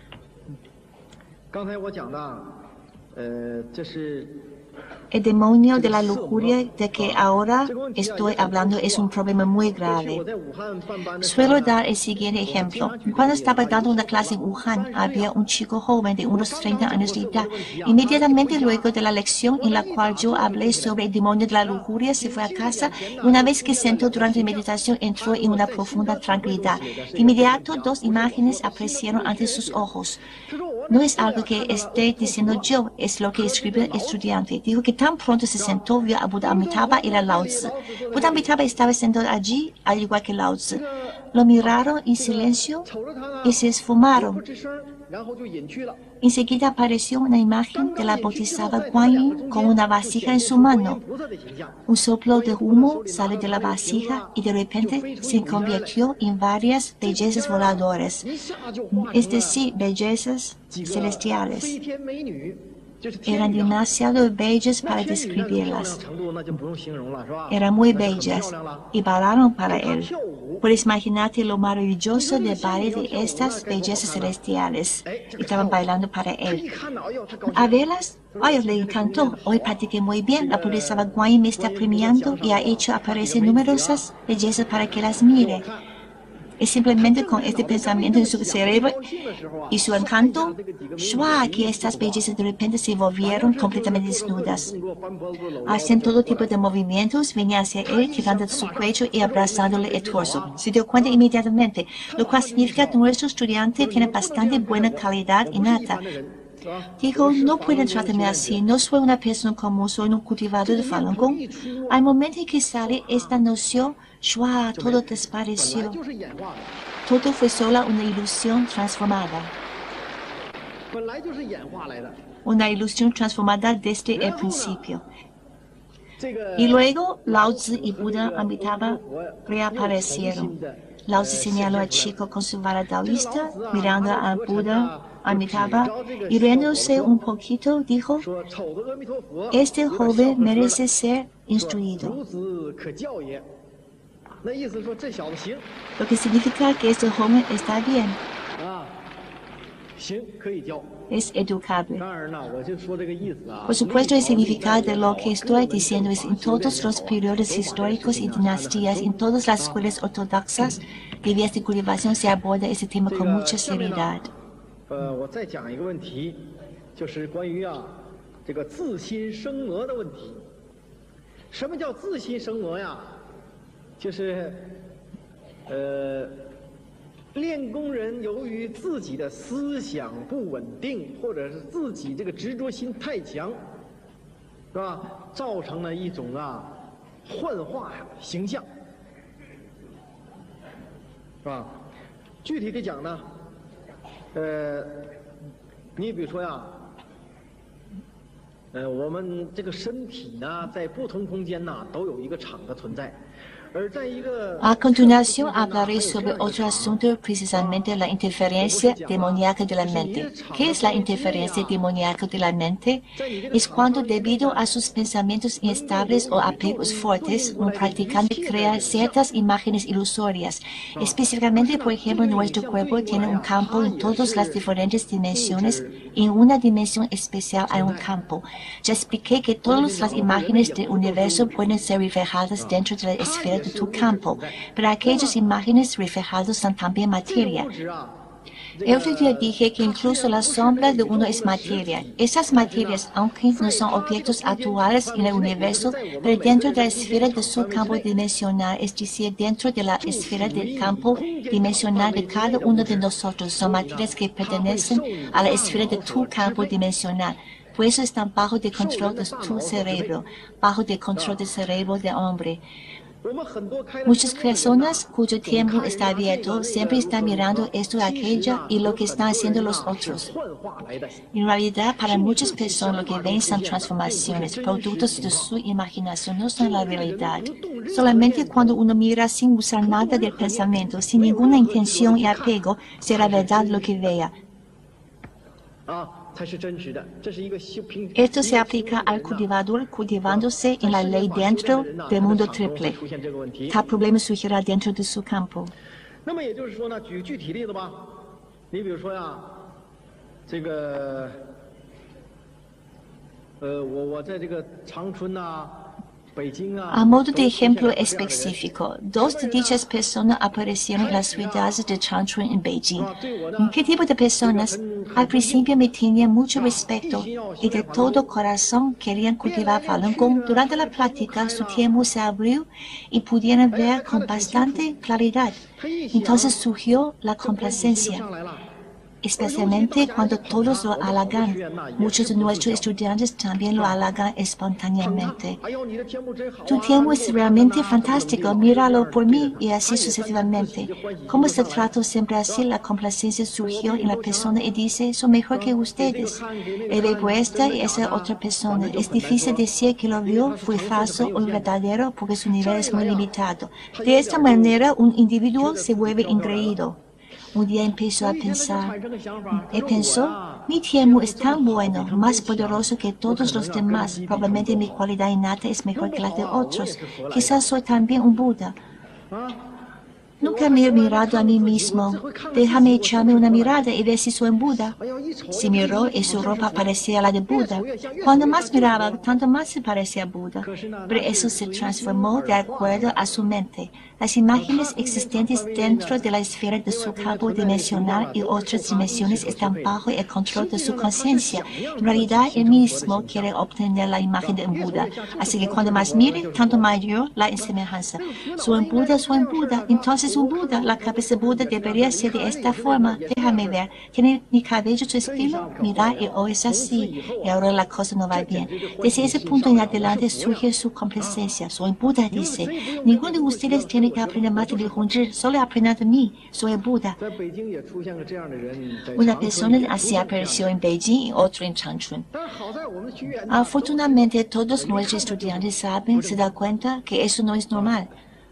El demonio de la lujuria de que ahora estoy hablando es un problema muy grave. Suelo dar el siguiente ejemplo. Cuando estaba dando una clase en Wuhan, había un chico joven de unos treinta años de edad. Inmediatamente luego de la lección en la cual yo hablé sobre el demonio de la lujuria, se fue a casa y una vez que sentó durante la meditación entró en una profunda tranquilidad. De inmediato, dos imágenes aparecieron ante sus ojos. No es algo que esté diciendo yo, es lo que escribió el estudiante. Dijo que tan pronto se sentó, vio a Buda Amitabha y a Lao Tzu. Buda Amitabha estaba sentado allí, al igual que Lao Tzu. Lo miraron en silencio y se esfumaron. Enseguida apareció una imagen de la Bodhisattva Guan Yin con una vasija en su mano. Un soplo de humo salió de la vasija y de repente se convirtió en varias bellezas voladoras, es decir, bellezas celestiales. Eran demasiado bellas para describirlas. Eran muy bellas y bailaron para él. Puedes imaginarte lo maravilloso del baile de estas bellezas celestiales. Estaban bailando para él. A verlas, ay, le encantó. Hoy practiqué muy bien. La Bodhisattva Guan Yin me está premiando y ha hecho aparecer numerosas bellezas para que las mire. Es simplemente con este pensamiento en su cerebro y su encanto, ¡shua!, que estas bellezas de repente se volvieron completamente desnudas. Hacían todo tipo de movimientos, venía hacia él, tirando de su cuello y abrazándole el torso. Se dio cuenta inmediatamente, lo cual significa que nuestro estudiante tiene bastante buena calidad innata. Dijo, no pueden tratarme así, no soy una persona común, soy un cultivador de Falun Gong. Al momento en que sale esta noción, ¡shua!, todo desapareció. Todo fue solo una ilusión transformada. Una ilusión transformada desde el principio. Y luego Lao Tzu y Buda Amitabha reaparecieron. Lao Tzu señaló al chico con su vara taoísta, mirando a Buda Amitabha y riéndose un poquito, dijo, este joven merece ser instruido. Lo que significa que este joven está bien. Es educable. Por supuesto, el significado de lo que estoy diciendo es en todos los periodos históricos y dinastías, en todas las escuelas ortodoxas de vías de cultivación se aborda ese tema con mucha seriedad. 呃，我再讲一个问题，就是关于啊这个自心生俄的问题。什么叫自心生俄呀？就是呃，练功人由于自己的思想不稳定，或者是自己这个执着心太强，是吧？造成了一种啊幻化形象，是吧？具体的讲呢？ 呃，你比如说呀，呃，我们这个身体呢，在不同空间呢，都有一个场的存在。 A continuación hablaré sobre otro asunto, precisamente la interferencia demoníaca de la mente. ¿Qué es la interferencia demoníaca de la mente? Es cuando, debido a sus pensamientos inestables o apegos fuertes, un practicante crea ciertas imágenes ilusorias. Específicamente, por ejemplo, nuestro cuerpo tiene un campo en todas las diferentes dimensiones y en una dimensión especial hay un campo. Ya expliqué que todas las imágenes del universo pueden ser reflejadas dentro de la esfera de tu campo, pero aquellas imágenes reflejadas son también materia. El otro día dije que incluso la sombra de uno es materia. Esas materias, aunque no son objetos actuales en el universo, pero dentro de la esfera de su campo dimensional, es decir, dentro de la esfera del campo dimensional de cada uno de nosotros, son materias que pertenecen a la esfera de tu campo dimensional. pues están bajo el control de tu cerebro, bajo el control del cerebro del hombre. Muchas personas cuyo tiempo está abierto siempre están mirando esto y aquello y lo que están haciendo los otros. En realidad, para muchas personas lo que ven son transformaciones, productos de su imaginación, no son la realidad. Solamente cuando uno mira sin usar nada del pensamiento, sin ninguna intención y apego, será verdad lo que vea. Esto se aplica al cultivador cultivándose en la ley dentro del mundo triple. Tal problema surgirá dentro de su campo. A modo de ejemplo específico, dos de dichas personas aparecieron en las ciudades de Changchun en Beijing. ¿Qué tipo de personas? Al principio me tenían mucho respeto y de todo corazón querían cultivar Falun Gong. Durante la plática su tiempo se abrió y pudieron ver con bastante claridad. Entonces surgió la complacencia, especialmente cuando todos lo halagan. Muchos de nuestros estudiantes también lo halagan espontáneamente. Tu tiempo es realmente fantástico, míralo por mí, y así sucesivamente. Como se trató siempre así, la complacencia surgió en la persona y dice, soy mejor que ustedes. Y luego esta y esa otra persona. Es difícil decir que lo vio fue falso o verdadero porque su nivel es muy limitado. De esta manera, un individuo se vuelve engreído. Un día empezó a pensar, y pensó, mi tiempo es tan bueno, más poderoso que todos los demás, probablemente mi cualidad innata es mejor que la de otros, quizás soy también un Buda. Nunca me he mirado a mí mismo. Déjame echarme una mirada y ver si soy un Buda. Se miró y su ropa parecía la de Buda. Cuando más miraba, tanto más se parecía a Buda. Pero eso se transformó de acuerdo a su mente. Las imágenes existentes dentro de la esfera de su campo dimensional y otras dimensiones están bajo el control de su conciencia. En realidad, él mismo quiere obtener la imagen de un Buda. Así que cuando más mire, tanto mayor la semejanza. Soy un Buda, soy un Buda. Entonces un Buda, la cabeza de Buda debería ser de esta forma. Déjame ver. ¿Tiene mi cabello su estilo? Mira, y hoy es así. Y ahora la cosa no va bien. Desde ese punto en adelante surge su complacencia. Soy un Buda, dice. Ninguno de ustedes tiene que aprender más de Li Hongzhi, solo aprender de mí. Soy el Buda. Una persona así apareció en Beijing y otro en Changchun. Afortunadamente, todos nuestros estudiantes saben, se dan cuenta que eso no es normal.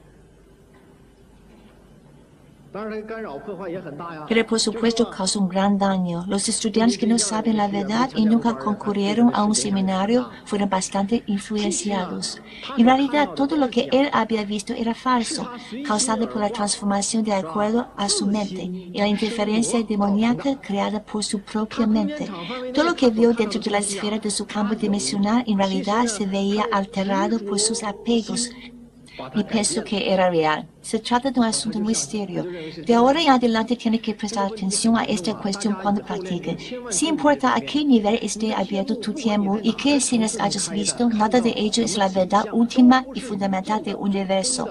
Pero por supuesto causó un gran daño. Los estudiantes que no saben la verdad y nunca concurrieron a un seminario fueron bastante influenciados. En realidad, todo lo que él había visto era falso, causado por la transformación de acuerdo a su mente y la interferencia demoníaca creada por su propia mente. Todo lo que vio dentro de la esfera de su campo dimensional en realidad se veía alterado por sus apegos. Y pensó que era real. Se trata de un asunto muy serio. De ahora en adelante tiene que prestar atención a esta cuestión cuando practique. Si importa a qué nivel esté abierto tu tiempo y qué escenas hayas visto, nada de ello es la verdad última y fundamental del universo.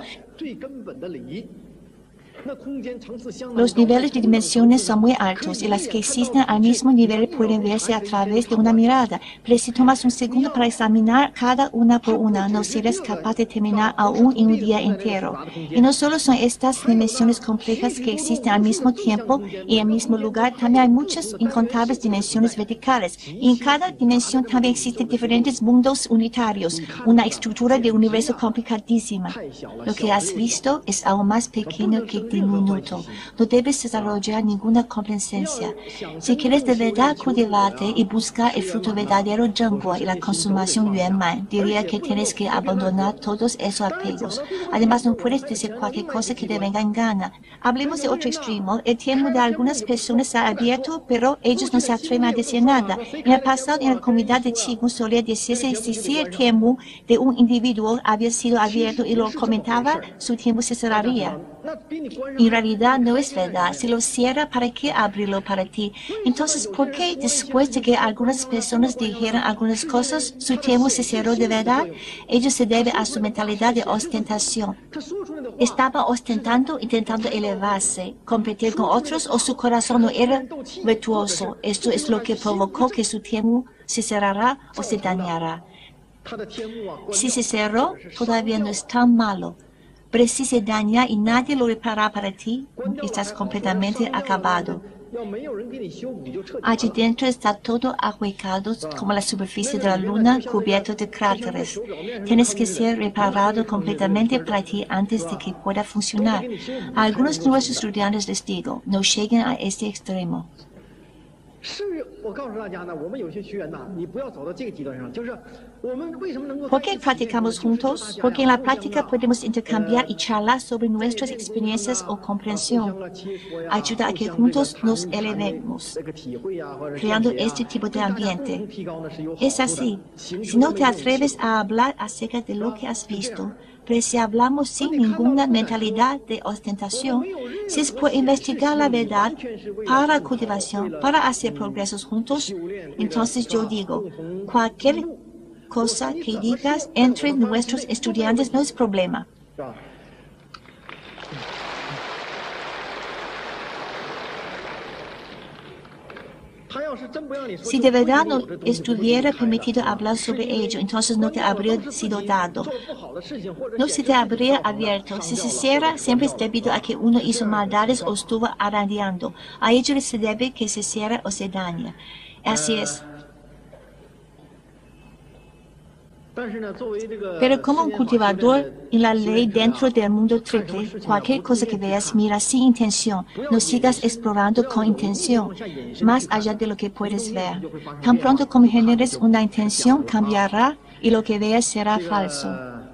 Los niveles de dimensiones son muy altos y las que existen al mismo nivel pueden verse a través de una mirada. Pero si tomas un segundo para examinar cada una por una, no serás capaz de terminar aún en un día entero. Y no solo son estas dimensiones complejas que existen al mismo tiempo y en el mismo lugar, también hay muchas incontables dimensiones verticales. Y en cada dimensión también existen diferentes mundos unitarios, una estructura de universo complicadísima. Lo que has visto es aún más pequeño que diminuto. No debes desarrollar ninguna complacencia. Si quieres de verdad cultivarte y buscar el fruto verdadero Zhenguo y la consumación yuanman, diría que tienes que abandonar todos esos apegos. Además, no puedes decir cualquier cosa que te venga en gana. Hablemos de otro extremo. El tiempo de algunas personas se ha abierto, pero ellos no se atreven a decir nada. En el pasado, en la comunidad de Qigong solía decirse que si el tiempo de un individuo había sido abierto y lo comentaba, su tiempo se cerraría. En realidad no es verdad. Si lo cierra, ¿para qué abrirlo para ti? Entonces, ¿por qué después de que algunas personas dijeran algunas cosas, su tiempo se cerró de verdad? Ello se debe a su mentalidad de ostentación. Estaba ostentando, intentando elevarse, competir con otros, o su corazón no era virtuoso. Esto es lo que provocó que su tiempo se cerrará o se dañará. Si se cerró, todavía no es tan malo. Pero si se daña y nadie lo repara para ti, estás completamente acabado. Allí dentro está todo ahuecado como la superficie de la luna cubierto de cráteres. Tienes que ser reparado completamente para ti antes de que pueda funcionar. A algunos de nuestros estudiantes les digo, no lleguen a este extremo. ¿Por qué practicamos juntos? Porque en la práctica podemos intercambiar y charlar sobre nuestras experiencias o comprensión. Ayuda a que juntos nos elevemos, creando este tipo de ambiente. Es así. Si no te atreves a hablar acerca de lo que has visto, pero si hablamos sin ninguna mentalidad de ostentación, si es por investigar la verdad, para la cultivación, para hacer progresos juntos, entonces yo digo, cualquier cosa que digas entre nuestros estudiantes no es problema. Si de verdad no estuviera permitido hablar sobre ello, entonces no te habría sido dado. No se te habría abierto. Si se cierra, siempre es debido a que uno hizo maldades o estuvo arañando. A ello se debe que se cierra o se daña. Así es. Pero como un cultivador en la ley dentro del mundo triple, cualquier cosa que veas, mira sin intención. No sigas explorando con intención, más allá de lo que puedes ver. Tan pronto como generes una intención, cambiará y lo que veas será falso.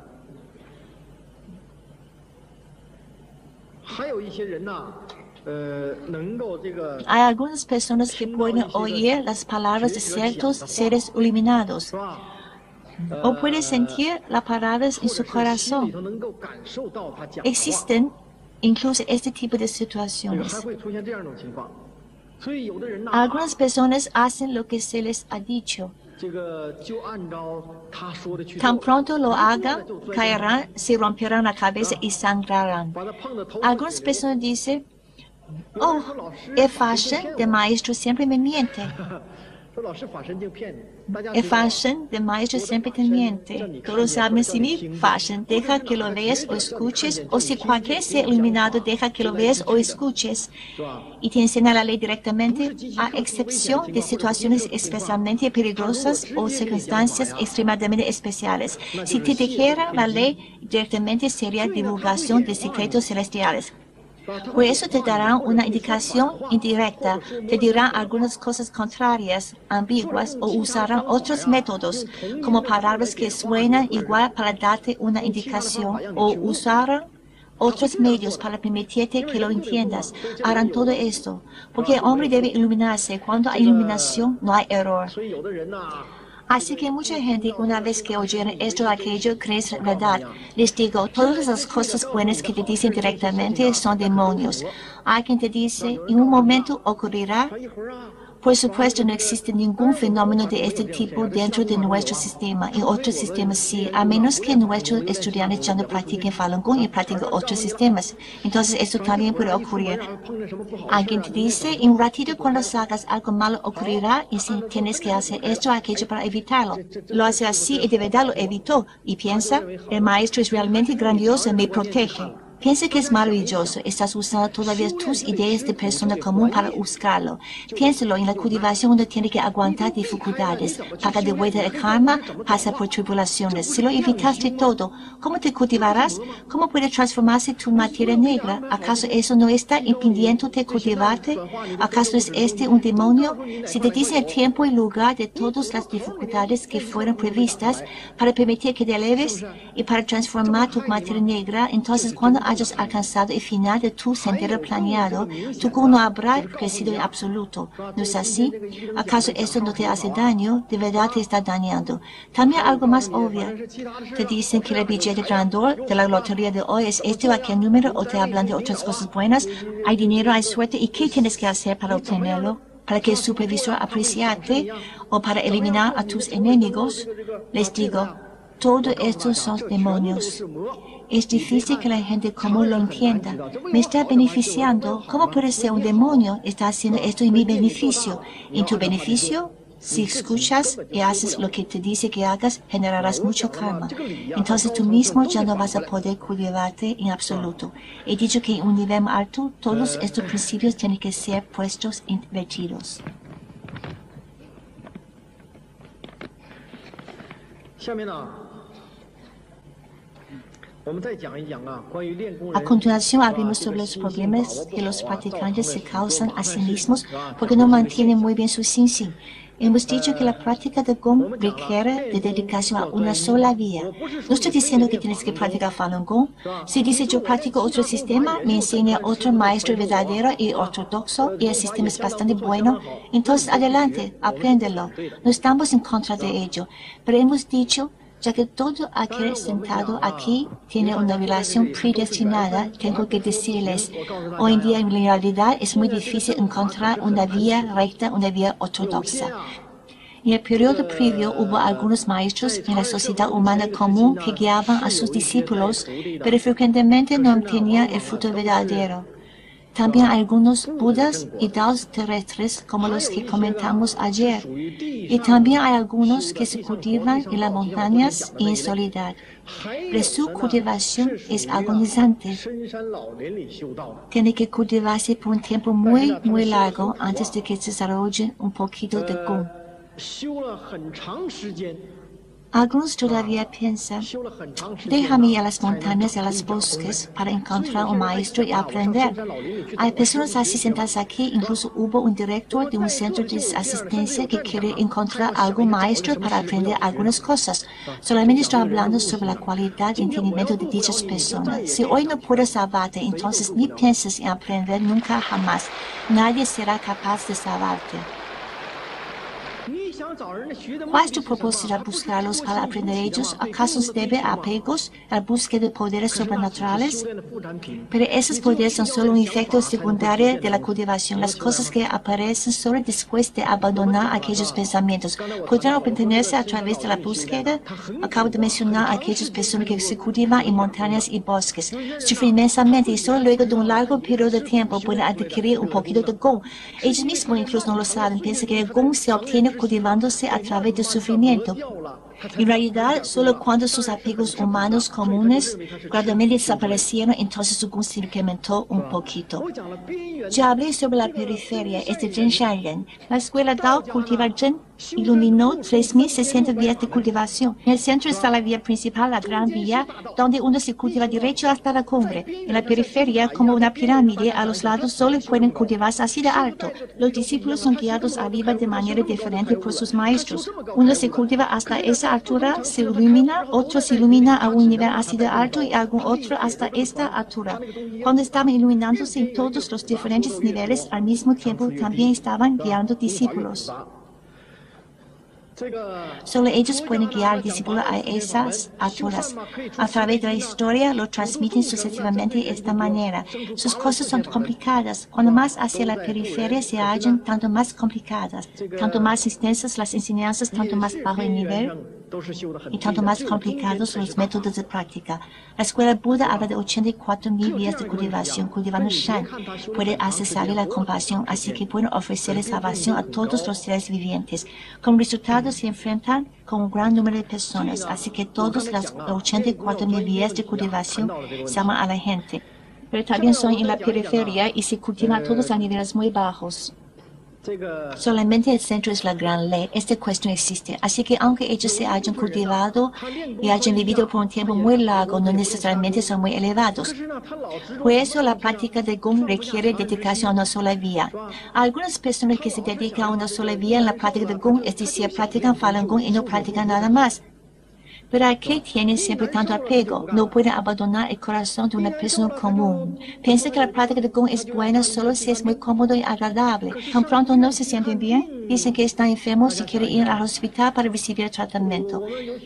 Hay algunas personas que pueden oír las palabras de ciertos seres iluminados, o puede sentir las palabras en su corazón. Existen incluso este tipo de situaciones. Algunas personas hacen lo que se les ha dicho. Tan pronto lo hagan, caerán, se romperán la cabeza y sangrarán. Algunas personas dicen, oh, el fashion de maestro siempre me miente. El fashion de maestro siempre te miente. Todos saben si mi fashion deja que lo veas o escuches, o si cualquier ser iluminado deja que lo veas o escuches. Y te enseña la ley directamente, a excepción de situaciones especialmente peligrosas o circunstancias extremadamente especiales. Si te dijera la ley directamente sería divulgación de secretos celestiales. Por eso te darán una indicación indirecta, te dirán algunas cosas contrarias, ambiguas, o usarán otros métodos, como palabras que suenan igual para darte una indicación, o usarán otros medios para permitirte que lo entiendas. Harán todo esto, porque el hombre debe iluminarse. Cuando hay iluminación, no hay error. Así que mucha gente, una vez que oyeron esto o aquello, cree verdad. Les digo, todas las cosas buenas que te dicen directamente son demonios. Hay quien te dice, en un momento ocurrirá. Por supuesto, no existe ningún fenómeno de este tipo dentro de nuestro sistema. En otros sistemas sí, a menos que nuestros estudiantes ya no practiquen Falun Gong y practiquen otros sistemas. Entonces, esto también puede ocurrir. Alguien te dice, en un ratito cuando salgas algo malo ocurrirá y si tienes que hacer esto o aquello para evitarlo. Lo hace así y de verdad lo evitó. Y piensa, el maestro es realmente grandioso, me protege. Piensa que es maravilloso. Estás usando todavía tus ideas de persona común para buscarlo. Piénsalo, en la cultivación uno tiene que aguantar dificultades, paga de vuelta el karma, pasa por tribulaciones. Si lo evitaste todo, ¿cómo te cultivarás? ¿Cómo puede transformarse tu materia negra? ¿Acaso eso no está impidiéndote cultivarte? ¿Acaso es este un demonio? Si te dice el tiempo y lugar de todas las dificultades que fueron previstas para permitir que te eleves y para transformar tu materia negra, entonces cuando hayas alcanzado el final de tu sendero planeado, tu Gong no habrá crecido en absoluto. ¿No es así? ¿Acaso esto no te hace daño? De verdad te está dañando. También algo más obvio. Te dicen que el billete grandor de la lotería de hoy es este o aquel número, o te hablan de otras cosas buenas. Hay dinero, hay suerte. ¿Y qué tienes que hacer para obtenerlo? ¿Para que el supervisor apreciate o para eliminar a tus enemigos? Les digo, todo esto son demonios. Es difícil que la gente común lo entienda. Me está beneficiando. ¿Cómo puede ser un demonio? Está haciendo esto en mi beneficio. ¿En tu beneficio? Si escuchas y haces lo que te dice que hagas, generarás mucho karma. Entonces tú mismo ya no vas a poder cultivarte en absoluto. He dicho que en un nivel alto, todos estos principios tienen que ser puestos invertidos. A continuación hablaremos sobre los problemas que los practicantes se causan a sí mismos porque no mantienen muy bien su sin-sin. Hemos dicho que la práctica de Gong requiere de dedicación a una sola vía. No estoy diciendo que tienes que practicar Falun Gong. Si dices yo practico otro sistema, me enseña otro maestro verdadero y ortodoxo y el sistema es bastante bueno, entonces adelante, apréndelo. No estamos en contra de ello, pero hemos dicho, ya que todo aquel sentado aquí tiene una relación predestinada, tengo que decirles, hoy en día en realidad es muy difícil encontrar una vía recta, una vía ortodoxa. En el periodo previo hubo algunos maestros en la sociedad humana común que guiaban a sus discípulos, pero frecuentemente no obtenían el fruto verdadero. También hay algunos budas y daos terrestres como los que comentamos ayer. Y también hay algunos que se cultivan en las montañas y en soledad. Pero su cultivación es agonizante. Tiene que cultivarse por un tiempo muy, muy largo antes de que se desarrolle un poquito de Gong. Algunos todavía piensan, déjame ir a las montañas y a los bosques para encontrar un maestro y aprender. Hay personas así sentadas aquí, incluso hubo un director de un centro de asistencia que quiere encontrar algún maestro para aprender algunas cosas. Solamente estoy hablando sobre la cualidad de entendimiento de dichas personas. Si hoy no puedes salvarte, entonces ni pienses en aprender nunca jamás. Nadie será capaz de salvarte. ¿Cuál es tu propósito al buscarlos para aprender ellos? ¿Acaso se debe a apegos, a la búsqueda de poderes sobrenaturales? Pero esos poderes son solo un efecto secundario de la cultivación. Las cosas que aparecen solo después de abandonar aquellos pensamientos podrán obtenerse a través de la búsqueda. Acabo de mencionar a aquellas personas que se cultivan en montañas y bosques. Sufren inmensamente y solo luego de un largo periodo de tiempo pueden adquirir un poquito de Gong. Ellos mismos incluso no lo saben. Piensan que el Gong se obtiene cultivándose a través del sufrimiento. En realidad, solo cuando sus apegos humanos comunes gradualmente desaparecieron, entonces su Gong se incrementó un poquito. Ya hablé sobre la periferia, es de Zhen Shanren. La escuela Dao cultiva Zhen iluminó tres mil seiscientas vías de cultivación. En el centro está la vía principal, la gran vía, donde uno se cultiva derecho hasta la cumbre. En la periferia, como una pirámide, a los lados solo pueden cultivarse así de alto. Los discípulos son guiados arriba de manera diferente por sus maestros. Uno se cultiva hasta esa altura, se ilumina, otro se ilumina a un nivel así de alto y algún otro hasta esta altura. Cuando estaban iluminándose en todos los diferentes niveles, al mismo tiempo también estaban guiando discípulos. Solo ellos pueden guiar al discípulo a esas alturas. A través de la historia lo transmiten sucesivamente de esta manera. Sus cosas son complicadas. Cuando más hacia la periferia se hallan, tanto más complicadas. Tanto más extensas las enseñanzas, tanto más bajo el nivel y tanto más complicados los métodos de práctica. La escuela Buda habla de ochenta y cuatro mil vías de cultivación. Cultivando Shan puede accesarle la compasión, así que pueden ofrecerle salvación a todos los seres vivientes. Como resultado, se enfrentan con un gran número de personas, así que todas las ochenta y cuatro mil vías de cultivación llaman a la gente. Pero también son en la periferia y se cultivan todos a niveles muy bajos. Solamente el centro es la gran ley. Esta cuestión existe. Así que aunque ellos se hayan cultivado y hayan vivido por un tiempo muy largo, no necesariamente son muy elevados. Por eso la práctica de Gong requiere dedicación a una sola vía. Algunas personas que se dedican a una sola vía en la práctica de Gong, es decir, practican Falun Gong y no practican nada más. Pero ¿a qué tiene siempre tanto apego? No puede abandonar el corazón de una persona común. Piensa que la práctica de Gong es buena solo si es muy cómodo y agradable. Tan pronto no se sienten bien, dicen que están enfermos y quieren ir al hospital para recibir tratamiento.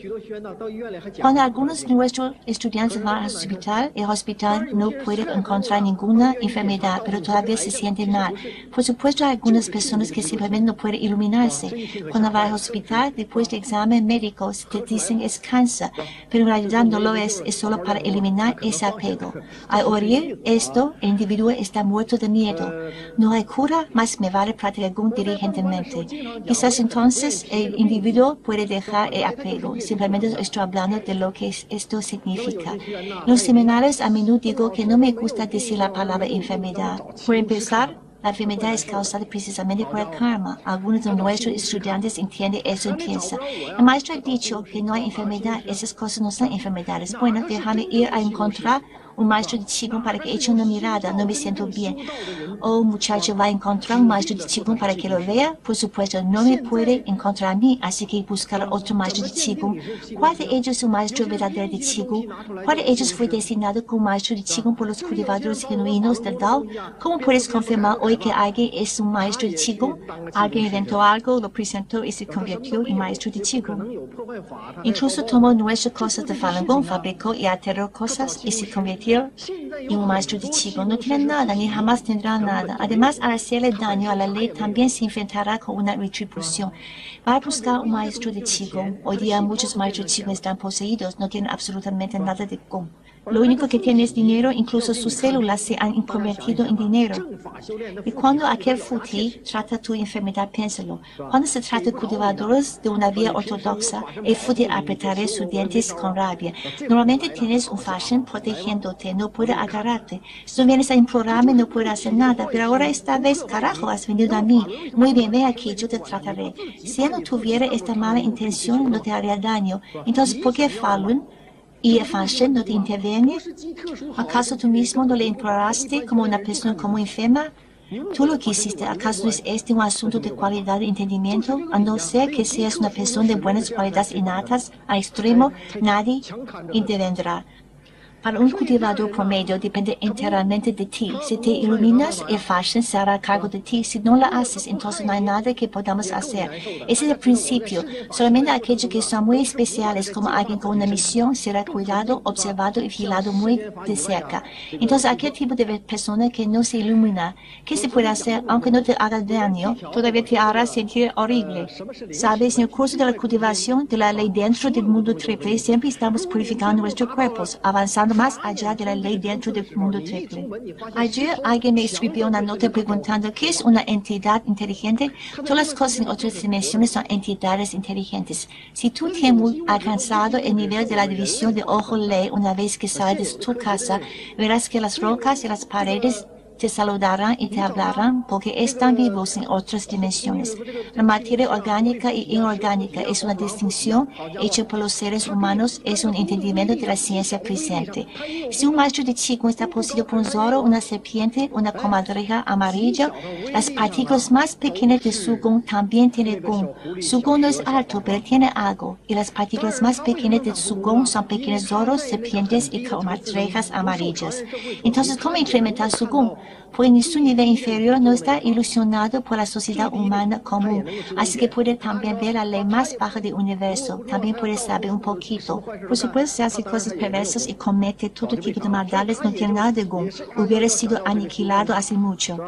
Cuando algunos de nuestros estudiantes van al hospital, el hospital no puede encontrar ninguna enfermedad, pero todavía se sienten mal. Por supuesto, hay algunas personas que simplemente no pueden iluminarse. Cuando van al hospital, después del examen médico, te dicen es cáncer, pero en realidad no lo es, es solo para eliminar ese apego. Al oír esto, el individuo está muerto de miedo. No hay cura, más me vale practicar Gong diligentemente. Quizás entonces el individuo puede dejar el apego. Simplemente estoy hablando de lo que esto significa. En los seminarios a menudo digo que no me gusta decir la palabra enfermedad. Por empezar, la enfermedad es causada precisamente por el karma. Algunos de nuestros estudiantes entienden eso y piensan. El maestro ha dicho que no hay enfermedad. Esas cosas no son enfermedades. Bueno, déjame ir a encontrar un maestro de Qigong para que eche una mirada, no me siento bien. O un muchacho va a encontrar un maestro de Qigong para que lo vea. Por supuesto, no me puede encontrar a mí, así que buscar otro maestro de Qigong. ¿Cuál de ellos es un maestro verdadero de Qigong? ¿Cuál de ellos fue designado como maestro de Qigong por los cultivadores genuinos del Dao? ¿Cómo puedes confirmar hoy que alguien es un maestro de Qigong? Alguien inventó algo, lo presentó y se convirtió en maestro de Qigong. Incluso tomó nuestras cosas de Falun Gong, fabricó y alteró cosas y se convirtió y un maestro de Qigong. No tiene nada ni jamás tendrá nada. Además, al hacerle daño a la ley, también se enfrentará con una retribución. Va a buscar un maestro de Qigong. Hoy día muchos maestros de Qigong están poseídos, no tienen absolutamente nada de Gong. Lo único que tiene es dinero, incluso sus células se han convertido en dinero. Y cuando aquel futi trata tu enfermedad, piénsalo. Cuando se trata de cultivadores de una vía ortodoxa, el futi apretará sus dientes con rabia. Normalmente tienes un fashion protegiéndote, no puede agarrarte. Si no vienes a implorarme, no puedo hacer nada. Pero ahora esta vez, carajo, has venido a mí. Muy bien, ve aquí, yo te trataré. Si él no tuviera esta mala intención, no te haría daño. Entonces, ¿por qué Falun y el fashion no te interviene? ¿Acaso tú mismo no le imploraste como una persona como enferma? Tú lo que hiciste, ¿acaso no es este un asunto de cualidad de entendimiento? A no ser que seas una persona de buenas cualidades innatas, a extremo, nadie intervendrá. Para un cultivador promedio depende enteramente de ti. Si te iluminas, el fashion se hará cargo de ti. Si no lo haces, entonces no hay nada que podamos hacer. Ese es el principio. Solamente aquellos que son muy especiales, como alguien con una misión, será cuidado, observado y vigilado muy de cerca. Entonces, aquel tipo de persona que no se ilumina, ¿qué se puede hacer? Aunque no te haga daño, todavía te hará sentir horrible. Sabes, en el curso de la cultivación de la ley dentro del mundo triple, siempre estamos purificando nuestros cuerpos, avanzando más allá de la ley dentro del mundo triple. Ayer alguien me escribió una nota preguntando ¿qué es una entidad inteligente? Todas las cosas en otras dimensiones son entidades inteligentes. Si tú tienes alcanzado el nivel de la división de ojo-ley una vez que sales de tu casa, verás que las rocas y las paredes te saludarán y te hablarán porque están vivos en otras dimensiones. La materia orgánica y inorgánica es una distinción hecha por los seres humanos, es un entendimiento de la ciencia presente. Si un maestro de Qigong está poseído por un zorro, una serpiente, una comadreja amarilla, las partículas más pequeñas de su Gong también tienen Gong. Su Gong no es alto, pero tiene algo, y las partículas más pequeñas de su Gong son pequeños zorros, serpientes y comadrejas amarillas. Entonces, ¿cómo incrementar su Gong? Pues en su nivel inferior no está ilusionado por la sociedad humana común, así que puede también ver la ley más baja del universo, también puede saber un poquito. Por supuesto, si hace cosas perversas y comete todo tipo de maldades, no tiene nada de Gong, hubiera sido aniquilado hace mucho.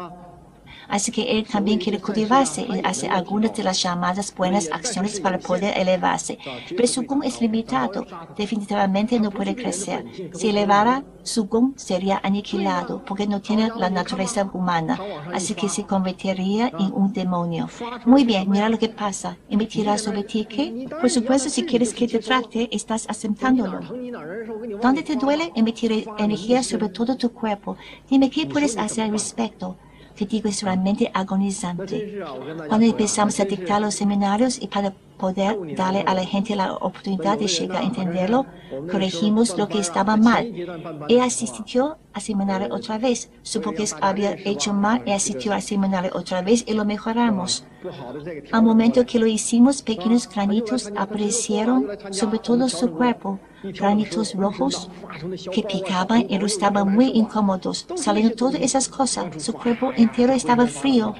Así que él también quiere cultivarse y hace algunas de las llamadas buenas acciones para poder elevarse. Pero su Gong es limitado, definitivamente no puede crecer. Si elevara, su Gong sería aniquilado porque no tiene la naturaleza humana, así que se convertiría en un demonio. Muy bien, mira lo que pasa. ¿Emitirá sobre ti qué? Por supuesto, si quieres que te trate, estás aceptándolo. ¿Dónde te duele? Emitiré energía sobre todo tu cuerpo. Dime qué puedes hacer al respecto. Te digo, es realmente agonizante. Cuando empezamos a dictar los seminarios y para poder darle a la gente la oportunidad de llegar a entenderlo, corregimos lo que estaba mal. Él asistió al seminario otra vez. Supo que había hecho mal y asistió al seminario otra vez y lo mejoramos. Al momento que lo hicimos, pequeños granitos aparecieron sobre todo su cuerpo, granitos rojos que picaban y estaban muy incómodos. Saliendo todas esas cosas, su cuerpo entero estaba frío.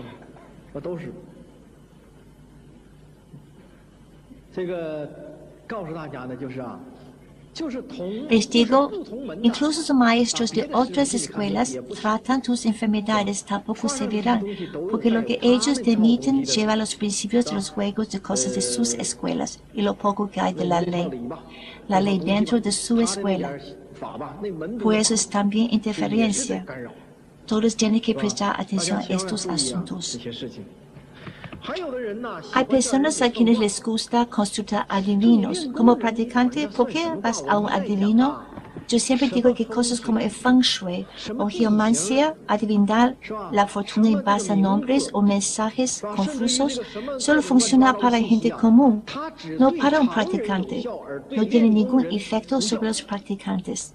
Les digo, incluso los maestros de otras escuelas tratan tus enfermedades tampoco se verán, porque lo que ellos demiten lleva los principios de los juegos de cosas de sus escuelas y lo poco que hay de la ley. La ley dentro de su escuela. Por eso es también interferencia. Todos tienen que prestar atención a estos asuntos. Hay personas a quienes les gusta consultar adivinos. Como practicante, ¿por qué vas a un adivino? Yo siempre digo que cosas como el feng shui o geomancia, adivinar la fortuna en base a nombres o mensajes confusos, solo funciona para gente común, no para un practicante. No tiene ningún efecto sobre los practicantes.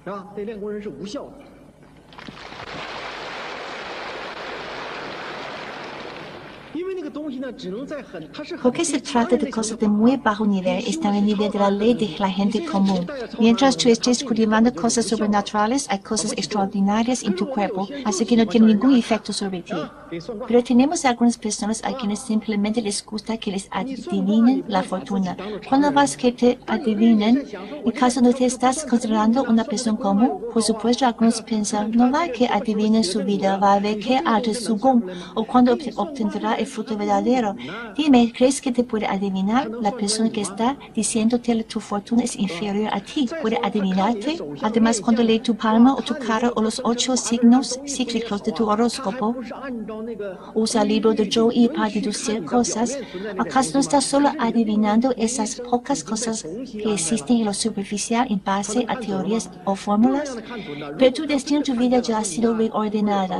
Porque se trata de cosas de muy bajo nivel, están al nivel de la ley de la gente común. Mientras tú estés cultivando cosas sobrenaturales, hay cosas extraordinarias en tu cuerpo, así que no tiene ningún efecto sobre ti. Pero tenemos algunas personas a quienes simplemente les gusta que les adivinen la fortuna. Cuando vas que te adivinen, en caso no te estás considerando una persona común, por supuesto algunos piensan, no va a que adivinen su vida, va a ver qué hará su gong, o cuando obtendrá el fruto verdadero. Dime, ¿crees que te puede adivinar? La persona que está diciéndote que tu fortuna es inferior a ti, ¿puede adivinarte? Además, cuando lee tu palma o tu cara o los ocho signos cíclicos de tu horóscopo, usa el libro de Zhou Yi para deducir cosas, ¿acaso no estás solo adivinando esas pocas cosas que existen en lo superficial en base a teorías o fórmulas? Pero tu destino, tu vida ya ha sido reordenada.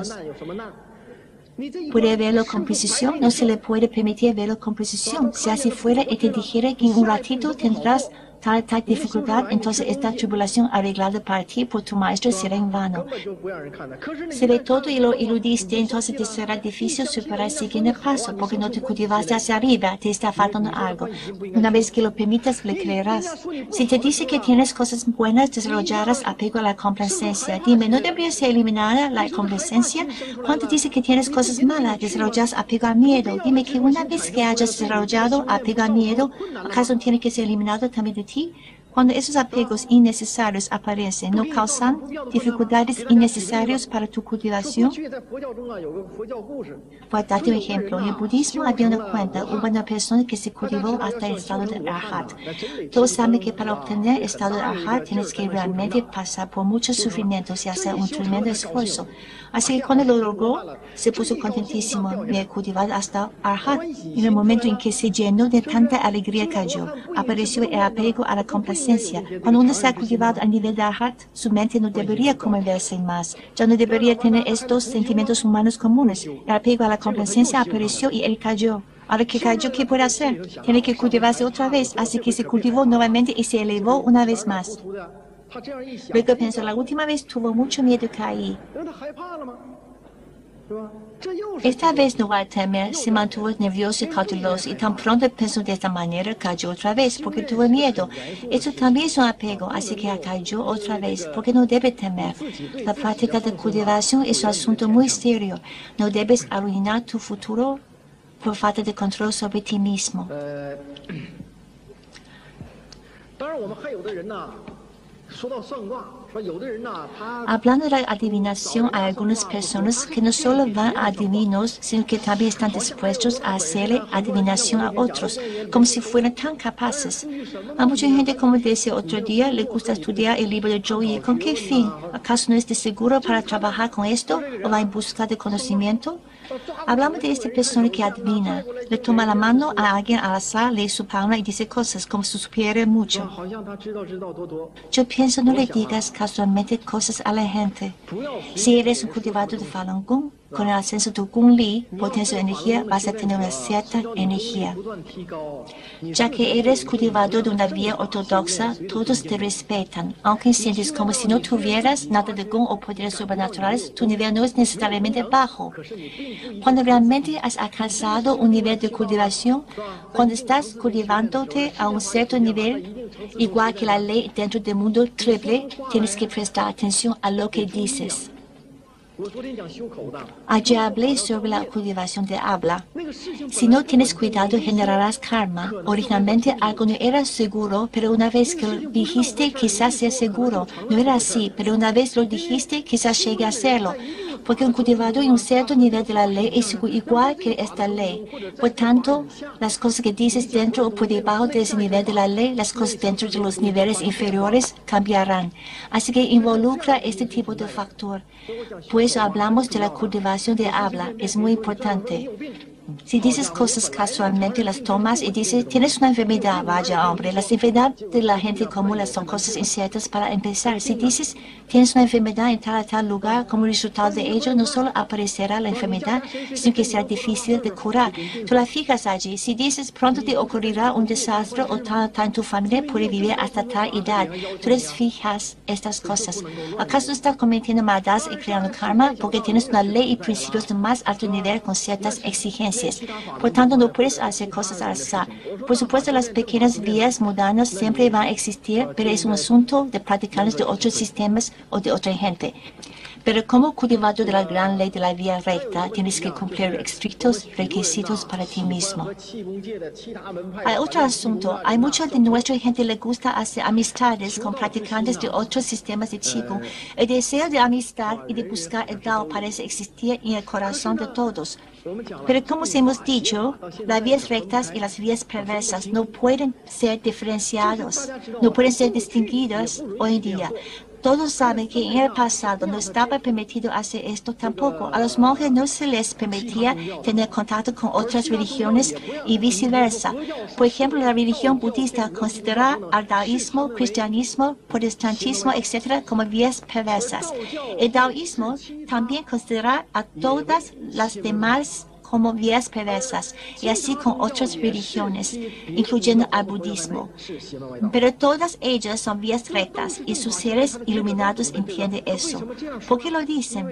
¿Puede verlo con precisión? No se le puede permitir verlo con precisión. Si así fuera y te dijera que en un ratito tendrás tal tal dificultad, entonces esta tribulación arreglada para ti por tu maestro será en vano. Se ve todo y lo iludiste, entonces te será difícil superar el siguiente paso, porque no te cultivaste hacia arriba, te está faltando algo. Una vez que lo permitas, le creerás. Si te dice que tienes cosas buenas, desarrollarás apego a la complacencia. Dime, ¿no debería ser eliminada la complacencia? Cuando dice que tienes cosas malas, desarrollas apego al miedo. Dime que una vez que hayas desarrollado apego al miedo, ¿acaso tiene que ser eliminado también de ti? Cuando esos apegos innecesarios aparecen, ¿no causan dificultades innecesarias para tu cultivación? Voy a darte un ejemplo. En el budismo había una cuenta, hubo una persona que se cultivó hasta el estado de Arhat. Todos saben que para obtener el estado de Arhat tienes que realmente pasar por muchos sufrimientos y hacer un tremendo esfuerzo. Así que cuando lo logró, se puso contentísimo de cultivar hasta Arhat. En el momento en que se llenó de tanta alegría cayó, apareció el apego a la complacencia. Cuando uno se ha cultivado a nivel de Arhat, su mente no debería conmoverse más. Ya no debería tener estos sentimientos humanos comunes. El apego a la complacencia apareció y él cayó. Ahora que cayó, ¿qué puede hacer? Tiene que cultivarse otra vez, así que se cultivó nuevamente y se elevó una vez más. Luego pensó, la última vez tuvo mucho miedo y caí. Esta vez no va a temer, se mantuvo nervioso y cauteloso y tan pronto pensó de esta manera, cayó otra vez porque tuvo miedo. Esto también es un apego, así que cayó otra vez porque no debe temer. La práctica de cultivación es un asunto muy serio. No debes arruinar tu futuro por falta de control sobre ti mismo. Hablando de la adivinación, hay algunas personas que no solo van a adivinos, sino que también están dispuestos a hacerle adivinación a otros, como si fueran tan capaces. A mucha gente, como decía otro día, le gusta estudiar el libro de Zhou Yi. ¿Con qué fin? ¿Acaso no es de seguro para trabajar con esto? ¿O va en busca de conocimiento? Hablamos de esta persona que adivina. Le toma la mano a alguien al azar, lee su palma y dice cosas como si supiera mucho. Yo pienso, no le digas casualmente cosas a la gente. Si eres un cultivador de Falun Gong, con el ascenso de Gung Li, potencia de energía, vas a tener una cierta energía. Ya que eres cultivador de una vía ortodoxa, todos te respetan. Aunque sientes como si no tuvieras nada de Gung o poderes sobrenaturales, tu nivel no es necesariamente bajo. Cuando realmente has alcanzado un nivel de cultivación, cuando estás cultivándote a un cierto nivel, igual que la ley dentro del mundo triple, tienes que prestar atención a lo que dices. Ayer hablé sobre la cultivación de habla. Si no tienes cuidado, generarás karma. Originalmente algo no era seguro, pero una vez que lo dijiste, quizás sea seguro. No era así, pero una vez lo dijiste, quizás llegue a serlo. Porque un cultivador en un cierto nivel de la ley es igual que esta ley. Por tanto, las cosas que dices dentro o por debajo de ese nivel de la ley, las cosas dentro de los niveles inferiores cambiarán. Así que involucra este tipo de factor. Por eso hablamos de la cultivación de habla. Es muy importante. Si dices cosas casualmente, las tomas y dices, tienes una enfermedad, vaya hombre. Las enfermedades de la gente común son cosas inciertas para empezar. Si dices, tienes una enfermedad en tal tal lugar, como resultado de ello, no solo aparecerá la enfermedad, sino que será difícil de curar. Tú la fijas allí. Si dices, pronto te ocurrirá un desastre o tal tal en tu familia puede vivir hasta tal edad, tú les fijas estas cosas. ¿Acaso estás cometiendo maldades y creando karma? Porque tienes una ley y principios de más alto nivel con ciertas exigencias. Por tanto, no puedes hacer cosas al azar. Por supuesto, las pequeñas vías mundanas siempre van a existir, pero es un asunto de practicantes de otros sistemas o de otra gente. Pero como cultivador de la gran ley de la vía recta, tienes que cumplir estrictos requisitos para ti mismo. Hay otro asunto. Hay mucha de nuestra gente le gusta hacer amistades con practicantes de otros sistemas de Qigong. El deseo de amistad y de buscar el Dao parece existir en el corazón de todos. Pero como hemos dicho, las vías rectas y las vías perversas no pueden ser diferenciados, no pueden ser distinguidas hoy en día. Todos saben que en el pasado no estaba permitido hacer esto tampoco. A los monjes no se les permitía tener contacto con otras religiones y viceversa. Por ejemplo, la religión budista considera al daoísmo, cristianismo, protestantismo, etcétera como vías perversas. El daoísmo también considera a todas las demás como vías perversas, y así con otras religiones, incluyendo al budismo. Pero todas ellas son vías rectas, y sus seres iluminados entienden eso. ¿Por qué lo dicen?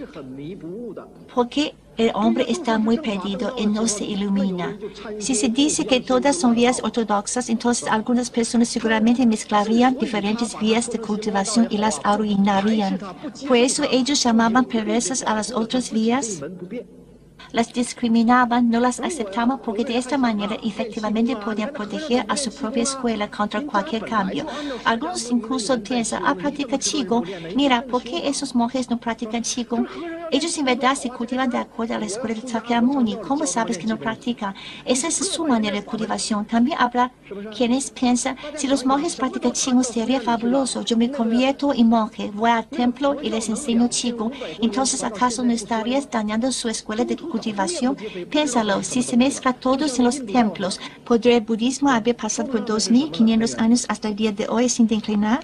Porque el hombre está muy perdido y no se ilumina. Si se dice que todas son vías ortodoxas, entonces algunas personas seguramente mezclarían diferentes vías de cultivación y las arruinarían. Por eso ellos llamaban perversas a las otras vías. Las discriminaban, no las aceptaban porque de esta manera efectivamente podían proteger a su propia escuela contra cualquier cambio. Algunos incluso piensan, ah, practica Qigong. Mira, ¿por qué esos monjes no practican Qigong? Ellos en verdad se cultivan de acuerdo a la escuela de Sakyamuni. ¿Cómo sabes que no practican? Esa es su manera de cultivación. También habrá quienes piensan, si los monjes practican Qigong sería fabuloso. Yo me convierto en monje, voy al templo y les enseño Qigong. Entonces, ¿acaso no estarías dañando su escuela de cultivación? Piénsalo, si se mezcla todos en los templos, ¿podría el budismo haber pasado por dos mil quinientos años hasta el día de hoy sin declinar?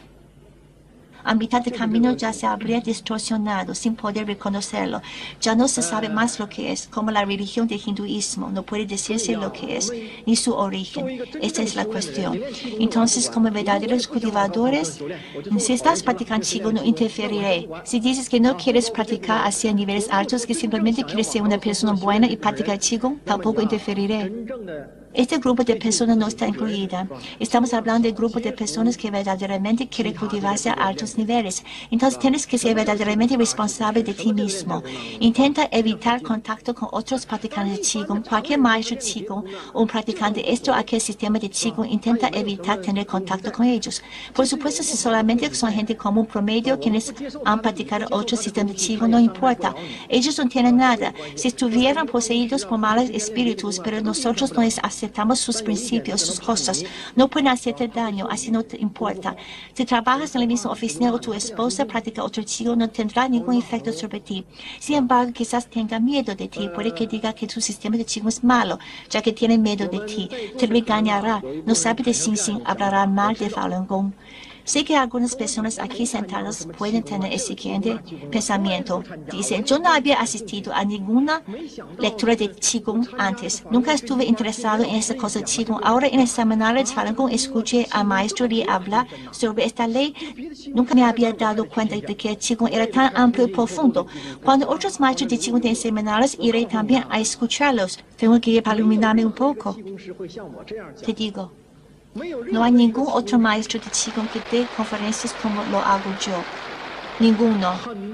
A mitad de camino ya se habría distorsionado sin poder reconocerlo. Ya no se sabe más lo que es, como la religión del hinduismo. No puede decirse lo que es, ni su origen. Esta es la cuestión. Entonces, como verdaderos cultivadores, si estás practicando Qigong, no interferiré. Si dices que no quieres practicar hacia niveles altos, que simplemente quieres ser una persona buena y practicar Qigong, tampoco interferiré. Este grupo de personas no está incluida. Estamos hablando del grupo de personas que verdaderamente quieren cultivarse a altos niveles. Entonces tienes que ser verdaderamente responsable de ti mismo. Intenta evitar contacto con otros practicantes de Qigong. Cualquier maestro Qigong o un practicante de esto o aquel sistema de Qigong intenta evitar tener contacto con ellos. Por supuesto, si solamente son gente común promedio quienes han practicado otro sistema de Qigong, no importa. Ellos no tienen nada. Si estuvieran poseídos por malos espíritus, pero nosotros no les hacemos aceptamos sus principios, sus cosas. No pueden hacerte daño, así no te importa. Si trabajas en la misma oficina o tu esposa practica otro Qigong, no tendrá ningún efecto sobre ti. Sin embargo, quizás tenga miedo de ti. Puede que diga que tu sistema de Qigong es malo, ya que tiene miedo de ti. Te lo engañará. No sabe de Xing Xing, hablará mal de Falun Gong. Sé que algunas personas aquí sentadas pueden tener el siguiente pensamiento. Dicen, yo no había asistido a ninguna lectura de Qigong antes. Nunca estuve interesado en esta cosa de Qigong. Ahora en el seminario de Falun Gong escuché al maestro Li hablar sobre esta ley. Nunca me había dado cuenta de que el Qigong era tan amplio y profundo. Cuando otros maestros de Qigong tienen seminarios, iré también a escucharlos. Tengo que ir para iluminarme un poco. Te digo, no hay ningún otro maestro de Qigong que dé conferencias como lo hago yo. Ninguno.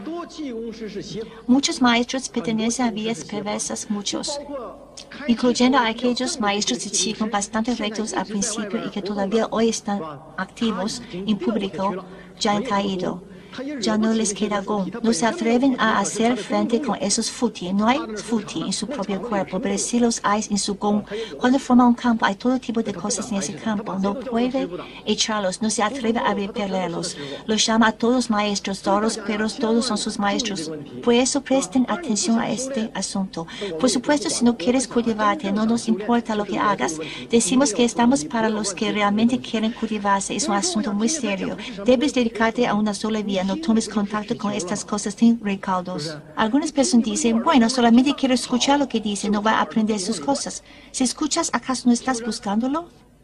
Muchos maestros pertenecen a vías perversas, muchos, incluyendo a aquellos maestros de Qigong bastante rectos al principio y que todavía hoy están activos en público, ya han caído. Ya no les queda Gong. No se atreven a hacer frente con esos Futi. No hay Futi en su propio cuerpo, pero sí los hay en su Gong. Cuando forma un campo, hay todo tipo de cosas en ese campo. No puede echarlos, no se atreve a repelerlos. Los llama a todos maestros, todos los perros, todos son sus maestros. Por eso presten atención a este asunto. Por supuesto, si no quieres cultivarte, no nos importa lo que hagas. Decimos que estamos para los que realmente quieren cultivarse. Es un asunto muy serio. Debes dedicarte a una sola vía. No tomes contacto con estas cosas sin recaudos. Algunas personas dicen, bueno, solamente quiero escuchar lo que dice, no va a aprender sus cosas. Si escuchas, ¿acaso no estás buscándolo?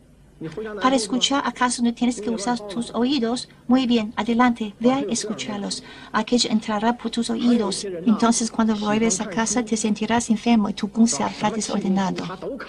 Para escuchar, ¿acaso no tienes que usar tus oídos? Muy bien, adelante, ve a escucharlos. Aquello entrará por tus oídos. Entonces, cuando vuelves a casa, te sentirás enfermo y tu Gong se habrá desordenado.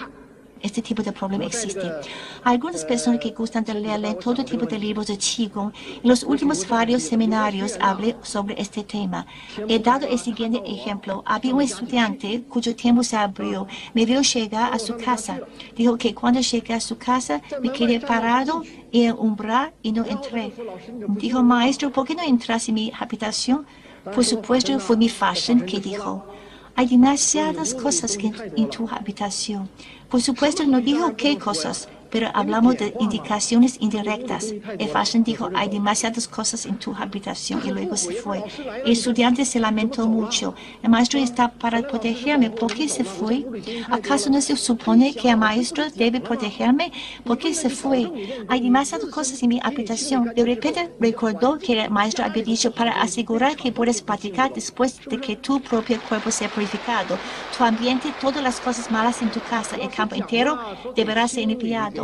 Este tipo de problema existe. Hay algunas personas que gustan de leer todo tipo de libros de Qigong. En los últimos varios seminarios hablé sobre este tema. He dado el siguiente ejemplo. Había un estudiante cuyo tiempo se abrió. Me vio llegar a su casa. Dijo que cuando llegué a su casa me quedé parado en el umbral y no entré. Dijo, maestro, ¿por qué no entras en mi habitación? Por supuesto, fue mi fashion que dijo. Hay demasiadas cosas que en tu habitación. Por supuesto, no dijo qué cosas, pero hablamos de indicaciones indirectas. El fashion dijo, hay demasiadas cosas en tu habitación, y luego se fue. El estudiante se lamentó mucho. El maestro está para protegerme. ¿Por qué se fue? ¿Acaso no se supone que el maestro debe protegerme? ¿Por qué se fue? Hay demasiadas cosas en mi habitación. De repente recordó que el maestro había dicho, para asegurar que puedes practicar después de que tu propio cuerpo sea purificado, tu ambiente, todas las cosas malas en tu casa, el campo entero, deberá ser limpiado.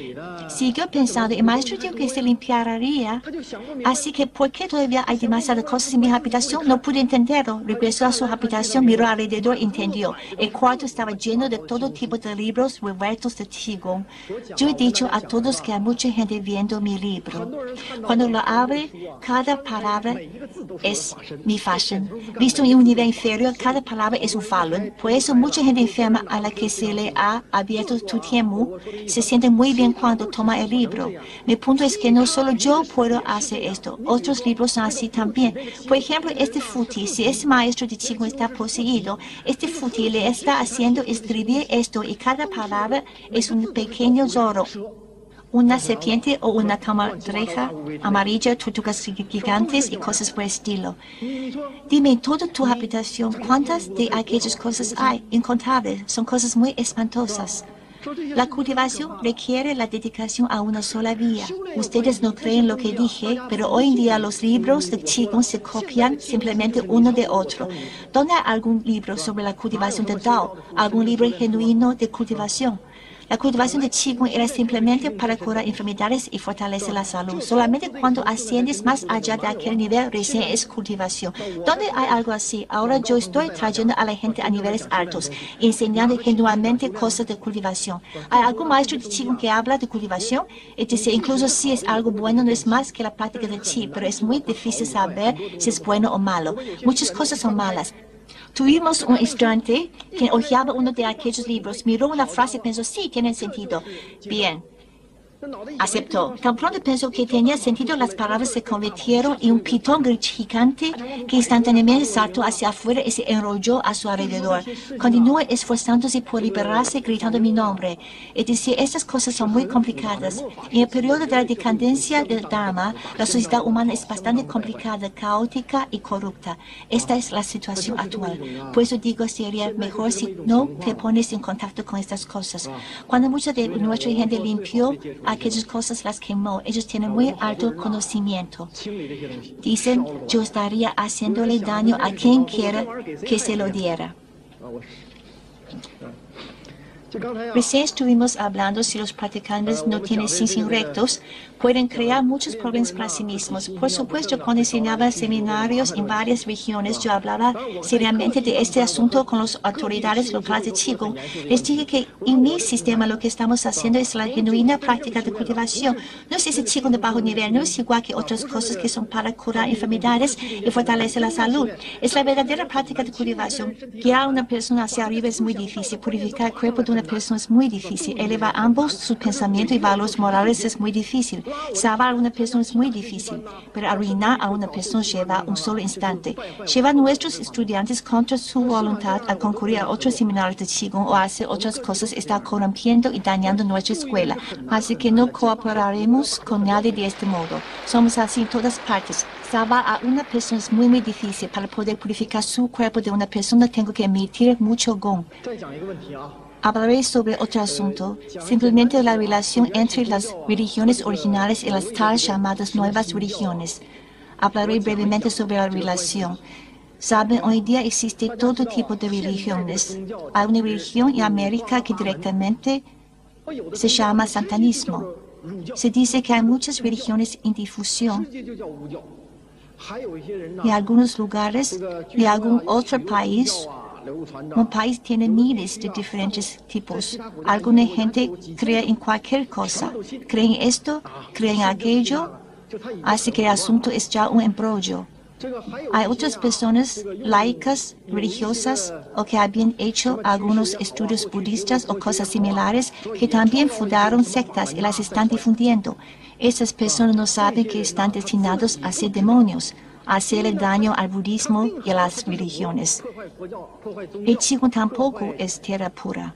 Siguió pensando, el maestro dijo que se limpiaría, así que ¿por qué todavía hay demasiadas cosas en mi habitación? No pude entenderlo. Regresó a su habitación, miró alrededor y entendió. El cuarto estaba lleno de todo tipo de libros revueltos de Qigong. Yo he dicho a todos que hay mucha gente viendo mi libro. Cuando lo abre, cada palabra es mi fashion. Visto en un nivel inferior, cada palabra es un Falun. Por eso mucha gente enferma a la que se le ha abierto tu tiempo se siente muy bien cuando toma el libro. Mi punto es que no solo yo puedo hacer esto, otros libros son así también. Por ejemplo, este Futi, si ese maestro de Qigong está poseído, este Futi le está haciendo escribir esto y cada palabra es un pequeño zorro, una serpiente o una camadreja amarilla, tortugas gigantes y cosas por el estilo. Dime, en toda tu habitación, ¿cuántas de aquellas cosas hay? Incontables, son cosas muy espantosas. La cultivación requiere la dedicación a una sola vía. Ustedes no creen lo que dije, pero hoy en día los libros de Qigong se copian simplemente uno de otro. ¿Dónde hay algún libro sobre la cultivación de Dao? ¿Algún libro genuino de cultivación? La cultivación de Qigong era simplemente para curar enfermedades y fortalecer la salud. Solamente cuando asciendes más allá de aquel nivel recién es cultivación. ¿Dónde hay algo así? Ahora yo estoy trayendo a la gente a niveles altos, enseñando genuinamente cosas de cultivación. ¿Hay algún maestro de Qigong que habla de cultivación? Es decir, incluso si es algo bueno, no es más que la práctica de Qi, pero es muy difícil saber si es bueno o malo. Muchas cosas son malas. Tuvimos un estudiante que hojeaba uno de aquellos libros, miró una frase y pensó, sí, tiene sentido. Bien. Aceptó. Tan pronto pensó que tenía sentido, las palabras se convirtieron en un pitón gigante que instantáneamente saltó hacia afuera y se enrolló a su alrededor. Continuó esforzándose por liberarse, gritando mi nombre. Es decir, estas cosas son muy complicadas. En el periodo de la decadencia del Dharma, la sociedad humana es bastante complicada, caótica y corrupta. Esta es la situación actual. Por eso digo, sería mejor si no te pones en contacto con estas cosas. Cuando mucha de nuestra gente limpió aquellas cosas las quemó. Ellos tienen muy alto conocimiento. Dicen, yo estaría haciéndole daño a quien quiera que se lo diera. Recién estuvimos hablando si los practicantes no tienen sins rectos, pueden crear muchos problemas para sí mismos. Por supuesto, cuando enseñaba seminarios en varias regiones, yo hablaba seriamente de este asunto con las autoridades locales de Qigong. Les dije que en mi sistema lo que estamos haciendo es la genuina práctica de cultivación. No es ese Qigong de bajo nivel, no es igual que otras cosas que son para curar enfermedades y fortalecer la salud. Es la verdadera práctica de cultivación. Guiar a una persona hacia arriba es muy difícil. Purificar el cuerpo de una persona es muy difícil. Elevar ambos sus pensamientos y valores morales es muy difícil. Salvar a una persona es muy difícil, pero arruinar a una persona lleva un solo instante. Lleva a nuestros estudiantes contra su voluntad a concurrir a otros seminarios de Qigong o a hacer otras cosas, está corrompiendo y dañando nuestra escuela. Así que no cooperaremos con nadie de este modo. Somos así en todas partes. Salvar a una persona es muy, muy difícil. Para poder purificar su cuerpo de una persona, tengo que emitir mucho gong. Hablaré sobre otro asunto, simplemente la relación entre las religiones originales y las tal llamadas nuevas religiones. Hablaré brevemente sobre la relación. Saben, hoy día existe todo tipo de religiones. Hay una religión en América que directamente se llama satanismo. Se dice que hay muchas religiones en difusión. En algunos lugares, en algún otro país, un país tiene miles de diferentes tipos. Alguna gente cree en cualquier cosa. Creen esto, creen aquello, así que el asunto es ya un embrollo. Hay otras personas laicas, religiosas, o que habían hecho algunos estudios budistas o cosas similares, que también fundaron sectas y las están difundiendo. Esas personas no saben que están destinados a ser demonios, a hacerle daño al budismo y a las religiones. El Qigong tampoco es tierra pura.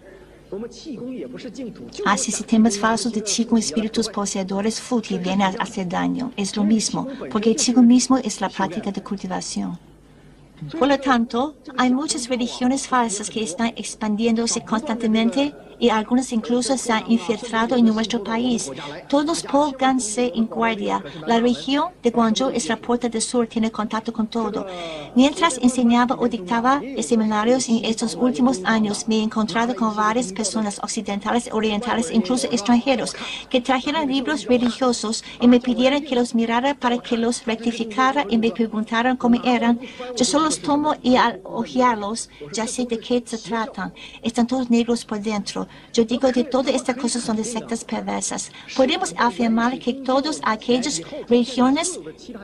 Así sistemas falsos de Qigong, espíritus poseedores fútiles vienen a hacer daño. Es lo mismo, porque el Qigong mismo es la práctica de cultivación. Por lo tanto, hay muchas religiones falsas que están expandiéndose constantemente y algunas incluso se han infiltrado en nuestro país. Todos pónganse en guardia. La región de Guangzhou es la puerta del sur, tiene contacto con todo. Mientras enseñaba o dictaba seminarios en estos últimos años, me he encontrado con varias personas occidentales, orientales, incluso extranjeros, que trajeron libros religiosos y me pidieron que los mirara para que los rectificara y me preguntaran cómo eran. Yo solo los tomo y al ojearlos ya sé de qué se tratan. Están todos negros por dentro. Yo digo que todas estas cosas son de sectas perversas. Podemos afirmar que todas aquellas religiones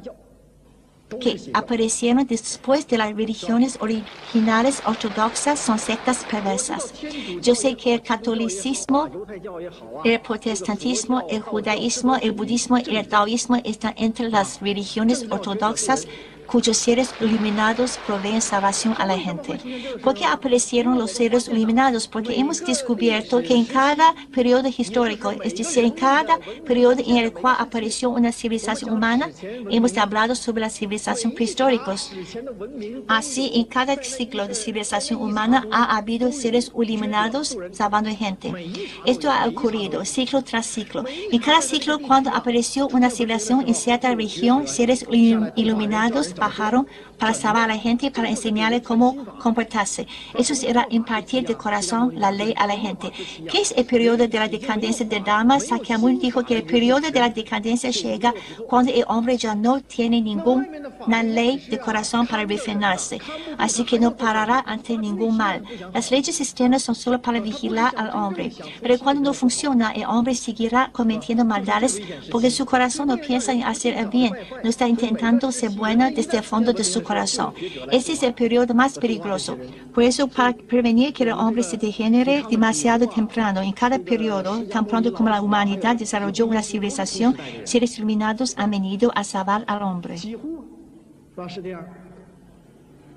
que aparecieron después de las religiones originales ortodoxas son sectas perversas. Yo sé que el catolicismo, el protestantismo, el judaísmo, el budismo y el taoísmo están entre las religiones ortodoxas cuyos seres iluminados proveen salvación a la gente. ¿Por qué aparecieron los seres iluminados? Porque hemos descubierto que en cada periodo histórico, es decir, en cada periodo en el cual apareció una civilización humana, hemos hablado sobre la civilización prehistórica. Así, en cada ciclo de civilización humana ha habido seres iluminados salvando a gente. Esto ha ocurrido ciclo tras ciclo. En cada ciclo, cuando apareció una civilización en cierta región, seres iluminados bajaron para salvar a la gente y para enseñarle cómo comportarse. Eso era impartir de corazón la ley a la gente. ¿Qué es el periodo de la decadencia del Dharma? Sakyamuni dijo que el periodo de la decadencia llega cuando el hombre ya no tiene ninguna ley de corazón para refinarse. Así que no parará ante ningún mal. Las leyes externas son solo para vigilar al hombre. Pero cuando no funciona, el hombre seguirá cometiendo maldades porque su corazón no piensa en hacer el bien, no está intentando ser bueno desde el fondo de su corazón. Ese es el periodo más peligroso. Por eso, para prevenir que el hombre se degenere demasiado temprano, en cada periodo, tan pronto como la humanidad desarrolló una civilización, seres iluminados han venido a salvar al hombre.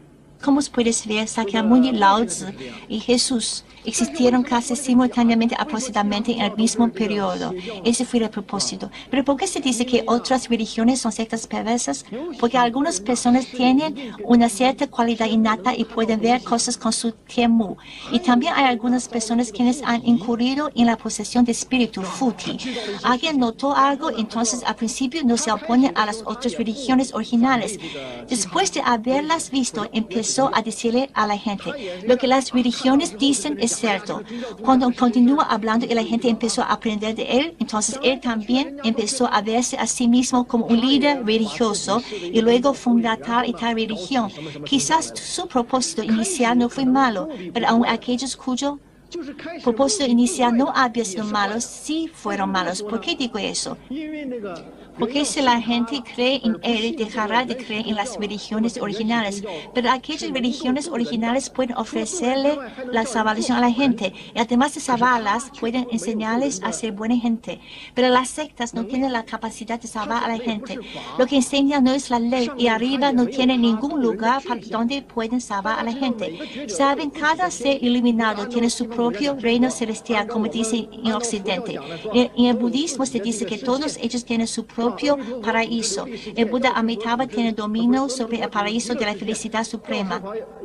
Como puedes ver, Sakyamuni, Lao Tzu y Jesús existieron casi simultáneamente aproximadamente en el mismo periodo. Ese fue el propósito. Pero ¿por qué se dice que otras religiones son sectas perversas? Porque algunas personas tienen una cierta cualidad innata y pueden ver cosas con su tiempo. Y también hay algunas personas quienes han incurrido en la posesión de espíritu futi. Alguien notó algo, entonces al principio no se opone a las otras religiones originales. Después de haberlas visto, empezó a decirle a la gente, lo que las religiones dicen es cierto. Cuando continúa hablando y la gente empezó a aprender de él, entonces él también empezó a verse a sí mismo como un líder religioso y luego fundar tal y tal religión. Quizás su propósito inicial no fue malo, pero aún aquellos cuyo propósito inicial no había sido malo, sí fueron malos. ¿Por qué digo eso? Porque si la gente cree en él, dejará de creer en las religiones originales. Pero aquellas religiones originales pueden ofrecerle la salvación a la gente. Y además de salvarlas, pueden enseñarles a ser buena gente. Pero las sectas no tienen la capacidad de salvar a la gente. Lo que enseñan no es la ley. Y arriba no tienen ningún lugar para donde pueden salvar a la gente. Saben, cada ser iluminado tiene su propio reino celestial, como dicen en Occidente. En el budismo se dice que todos ellos tienen su propio propio paraíso. El Buda Amitabha tiene dominio sobre el paraíso de la felicidad suprema.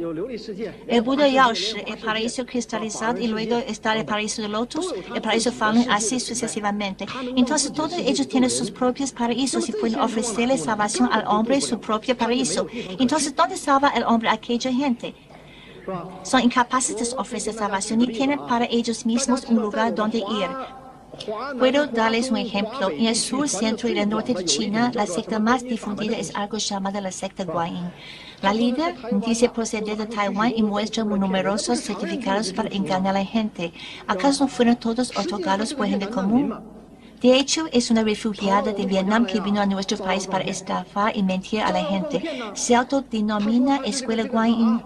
El Buda Yaoshi, el paraíso cristalizado, y luego está el paraíso de lotus, el paraíso Falun, así sucesivamente. Entonces todos ellos tienen sus propios paraísos y pueden ofrecerle salvación al hombre su propio paraíso. Entonces, ¿dónde salva el hombre a aquella gente? Son incapaces de ofrecer salvación y tienen para ellos mismos un lugar donde ir. Puedo darles un ejemplo. En el sur, centro y el norte de China, la secta más difundida es algo llamada la secta Guanyin. La líder dice proceder de Taiwán y muestra muy numerosos certificados para engañar a la gente. ¿Acaso no fueron todos otorgados por gente común? De hecho, es una refugiada de Vietnam que vino a nuestro país para estafar y mentir a la gente. Se autodenomina Escuela Guanyin.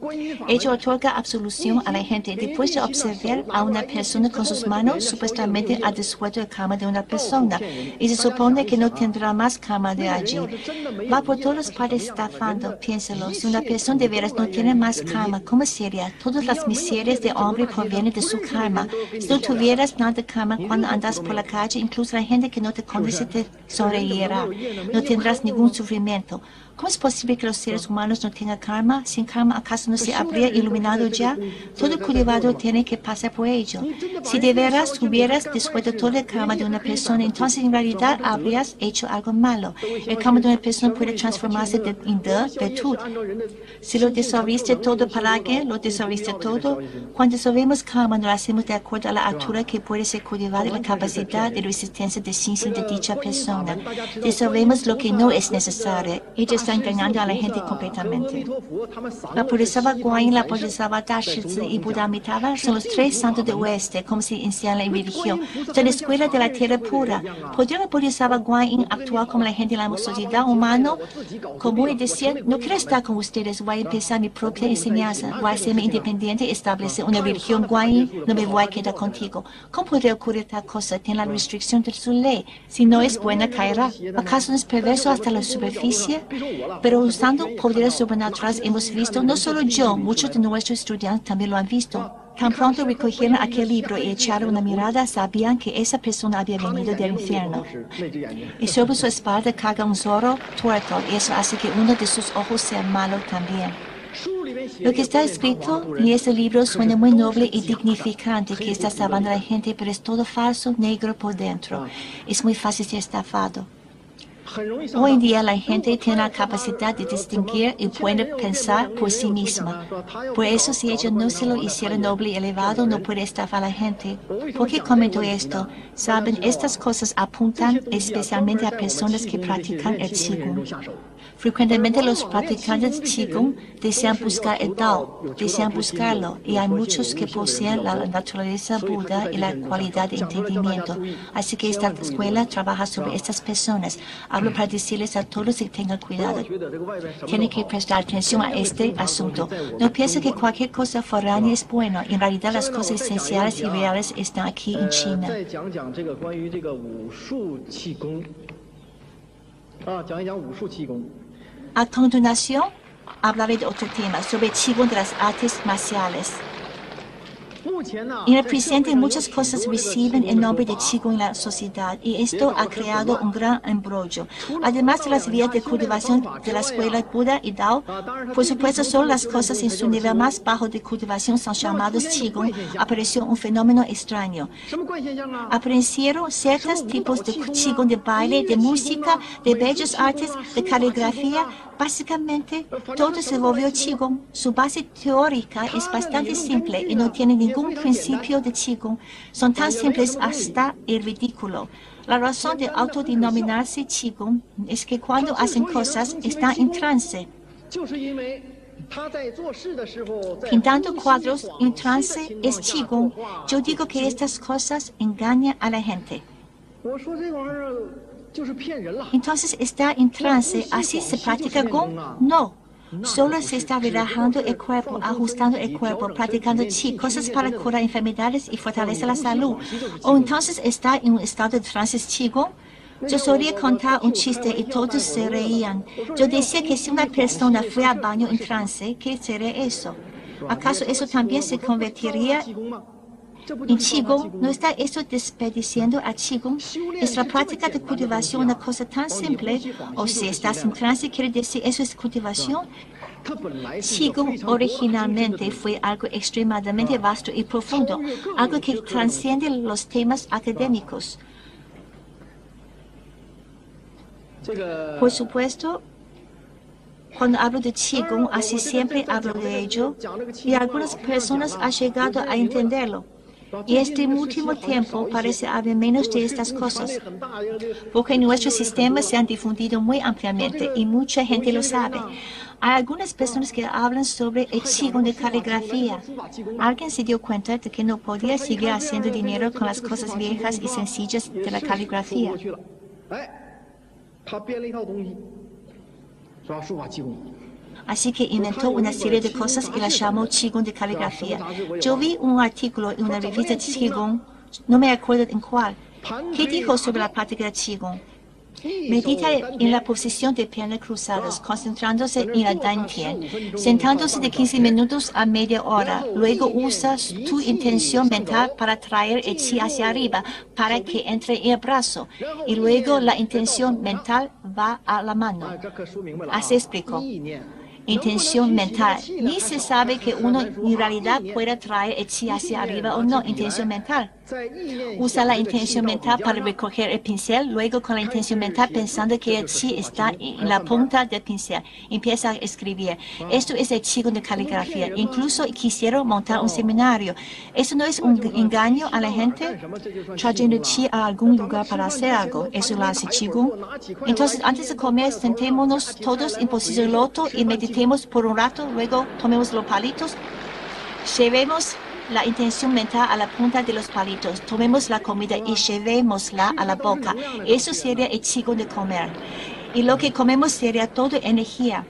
Ella otorga absolución a la gente después de observar a una persona con sus manos, supuestamente ha disuelto el karma de una persona y se supone que no tendrá más karma de allí. Va por todas partes estafando, piénselo. Si una persona de veras no tiene más karma, ¿cómo sería? Todas las miserias de hombre provienen de su karma. Si no tuvieras nada de karma cuando andas por la calle, incluso la gente que no te conoce te sonreirá. No tendrás ningún sufrimiento. ¿Cómo es posible que los seres humanos no tengan karma? Sin karma, ¿acaso no se habría iluminado ya? Todo cultivador tiene que pasar por ello. Si de veras hubieras disuelto todo el karma de una persona, entonces en realidad habrías hecho algo malo. El karma de una persona puede transformarse de, en de virtud. Si lo disolviste todo para alguien, lo disolviste todo. Cuando disolvemos karma, lo hacemos de acuerdo a la altura que puede ser cultivada y la capacidad de resistencia de ciencia de dicha persona. Disolvemos lo que no es necesario. Ellos está engañando a la gente completamente. La Bodhisattva Guanyin, la Bodhisattva Dashi y Buda Amitabha son los tres santos del oeste, como se enseña en la religión, de la escuela de la tierra pura. ¿Podría la Bodhisattva Guanyin actuar como la gente de la sociedad humana? Como es decir, no quiero estar con ustedes, voy a empezar mi propia enseñanza, voy a hacerme independiente y establecer una religión Guanyin, no me voy a quedar contigo. ¿Cómo podría ocurrir tal cosa? Tiene la restricción de su ley. Si no es buena, caerá. ¿Acaso no es perverso hasta la superficie? Pero usando poderes sobrenaturales hemos visto, no solo yo, muchos de nuestros estudiantes también lo han visto. Tan pronto recogieron aquel libro y echaron una mirada, sabían que esa persona había venido del infierno. Y sobre su espalda carga un zorro tuerto, y eso hace que uno de sus ojos sea malo también. Lo que está escrito en este libro suena muy noble y dignificante, que está salvando a la gente, pero es todo falso, negro por dentro. Es muy fácil ser estafado. Hoy en día la gente tiene la capacidad de distinguir y puede pensar por sí misma. Por eso, si ella no se lo hiciera noble y elevado, no puede estafar a la gente. ¿Por qué comento esto? Saben, estas cosas apuntan especialmente a personas que practican el Qigong. Frecuentemente los practicantes de Qigong desean buscar el Tao, desean buscarlo, y hay muchos que poseen la naturaleza Buda y la cualidad de entendimiento. Así que esta escuela trabaja sobre estas personas. Hablo para decirles a todos que tengan cuidado. Tienen que prestar atención a este asunto. No piensen que cualquier cosa foránea es bueno. En realidad las cosas esenciales y reales están aquí en China. A continuación, hablaré de otro tema, sobre Qigong de las artes marciales. En el presente, muchas cosas reciben el nombre de Qigong en la sociedad y esto ha creado un gran embrollo. Además de las vías de cultivación de la escuela Buda y Dao, por supuesto, solo las cosas en su nivel más bajo de cultivación son llamados Qigong. Apareció un fenómeno extraño. Aparecieron ciertos tipos de Qigong de baile, de música, de bellas artes, de caligrafía. Básicamente, todo se volvió Qigong. Su base teórica es bastante simple y no tiene ningún principio de Qigong. Son tan simples hasta el ridículo. La razón de autodenominarse Qigong es que cuando hacen cosas están en trance. Pintando cuadros en trance es Qigong. Yo digo que estas cosas engañan a la gente. Entonces, ¿está en trance? ¿Así se practica Gong? No. Solo se está relajando el cuerpo, ajustando el cuerpo, practicando Qi, cosas para curar enfermedades y fortalecer la salud. ¿O entonces está en un estado de trance Qigong? Yo solía contar un chiste y todos se reían. Yo decía que si una persona fue al baño en trance, ¿qué sería eso? ¿Acaso eso también se convertiría en Qigong? ¿No está eso desperdiciando a Qigong? ¿Es la práctica de cultivación una cosa tan simple? ¿O si estás en trance, quiere decir eso es cultivación? Qigong originalmente fue algo extremadamente vasto y profundo, algo que trasciende los temas académicos. Por supuesto, cuando hablo de Qigong, así siempre hablo de ello, y algunas personas han llegado a entenderlo. Y este último tiempo parece haber menos de estas cosas, porque nuestros sistemas se han difundido muy ampliamente y mucha gente lo sabe. Hay algunas personas que hablan sobre el Qigong de caligrafía. Alguien se dio cuenta de que no podía seguir haciendo dinero con las cosas viejas y sencillas de la caligrafía. Así que inventó una serie de cosas y las llamó Qigong de caligrafía. Yo vi un artículo en una revista de Qigong, no me acuerdo en cuál, que dijo sobre la práctica de Qigong. Medita en la posición de piernas cruzadas, concentrándose en la Dantian, sentándose de quince minutos a media hora. Luego usa tu intención mental para traer el chi hacia arriba, para que entre en el brazo. Y luego la intención mental va a la mano. Así explicó. Intención mental. Ni se sabe que uno en realidad pueda traer el chi hacia arriba o no. Intención mental. Usa la intención mental para recoger el pincel, luego con la intención mental pensando que el chi está en la punta del pincel. Empieza a escribir. Esto es el Qigong de caligrafía. Incluso quisieron montar un seminario. ¿Eso no es un engaño a la gente? Trayendo chi a algún lugar para hacer algo. ¿Eso lo hace Qigong? Entonces, antes de comer, sentémonos todos en posición loto y meditemos por un rato, luego tomemos los palitos, llevemos la intención mental a la punta de los palitos, tomemos la comida y llevémosla a la boca. Eso sería el Qigong de comer. Y lo que comemos sería toda energía.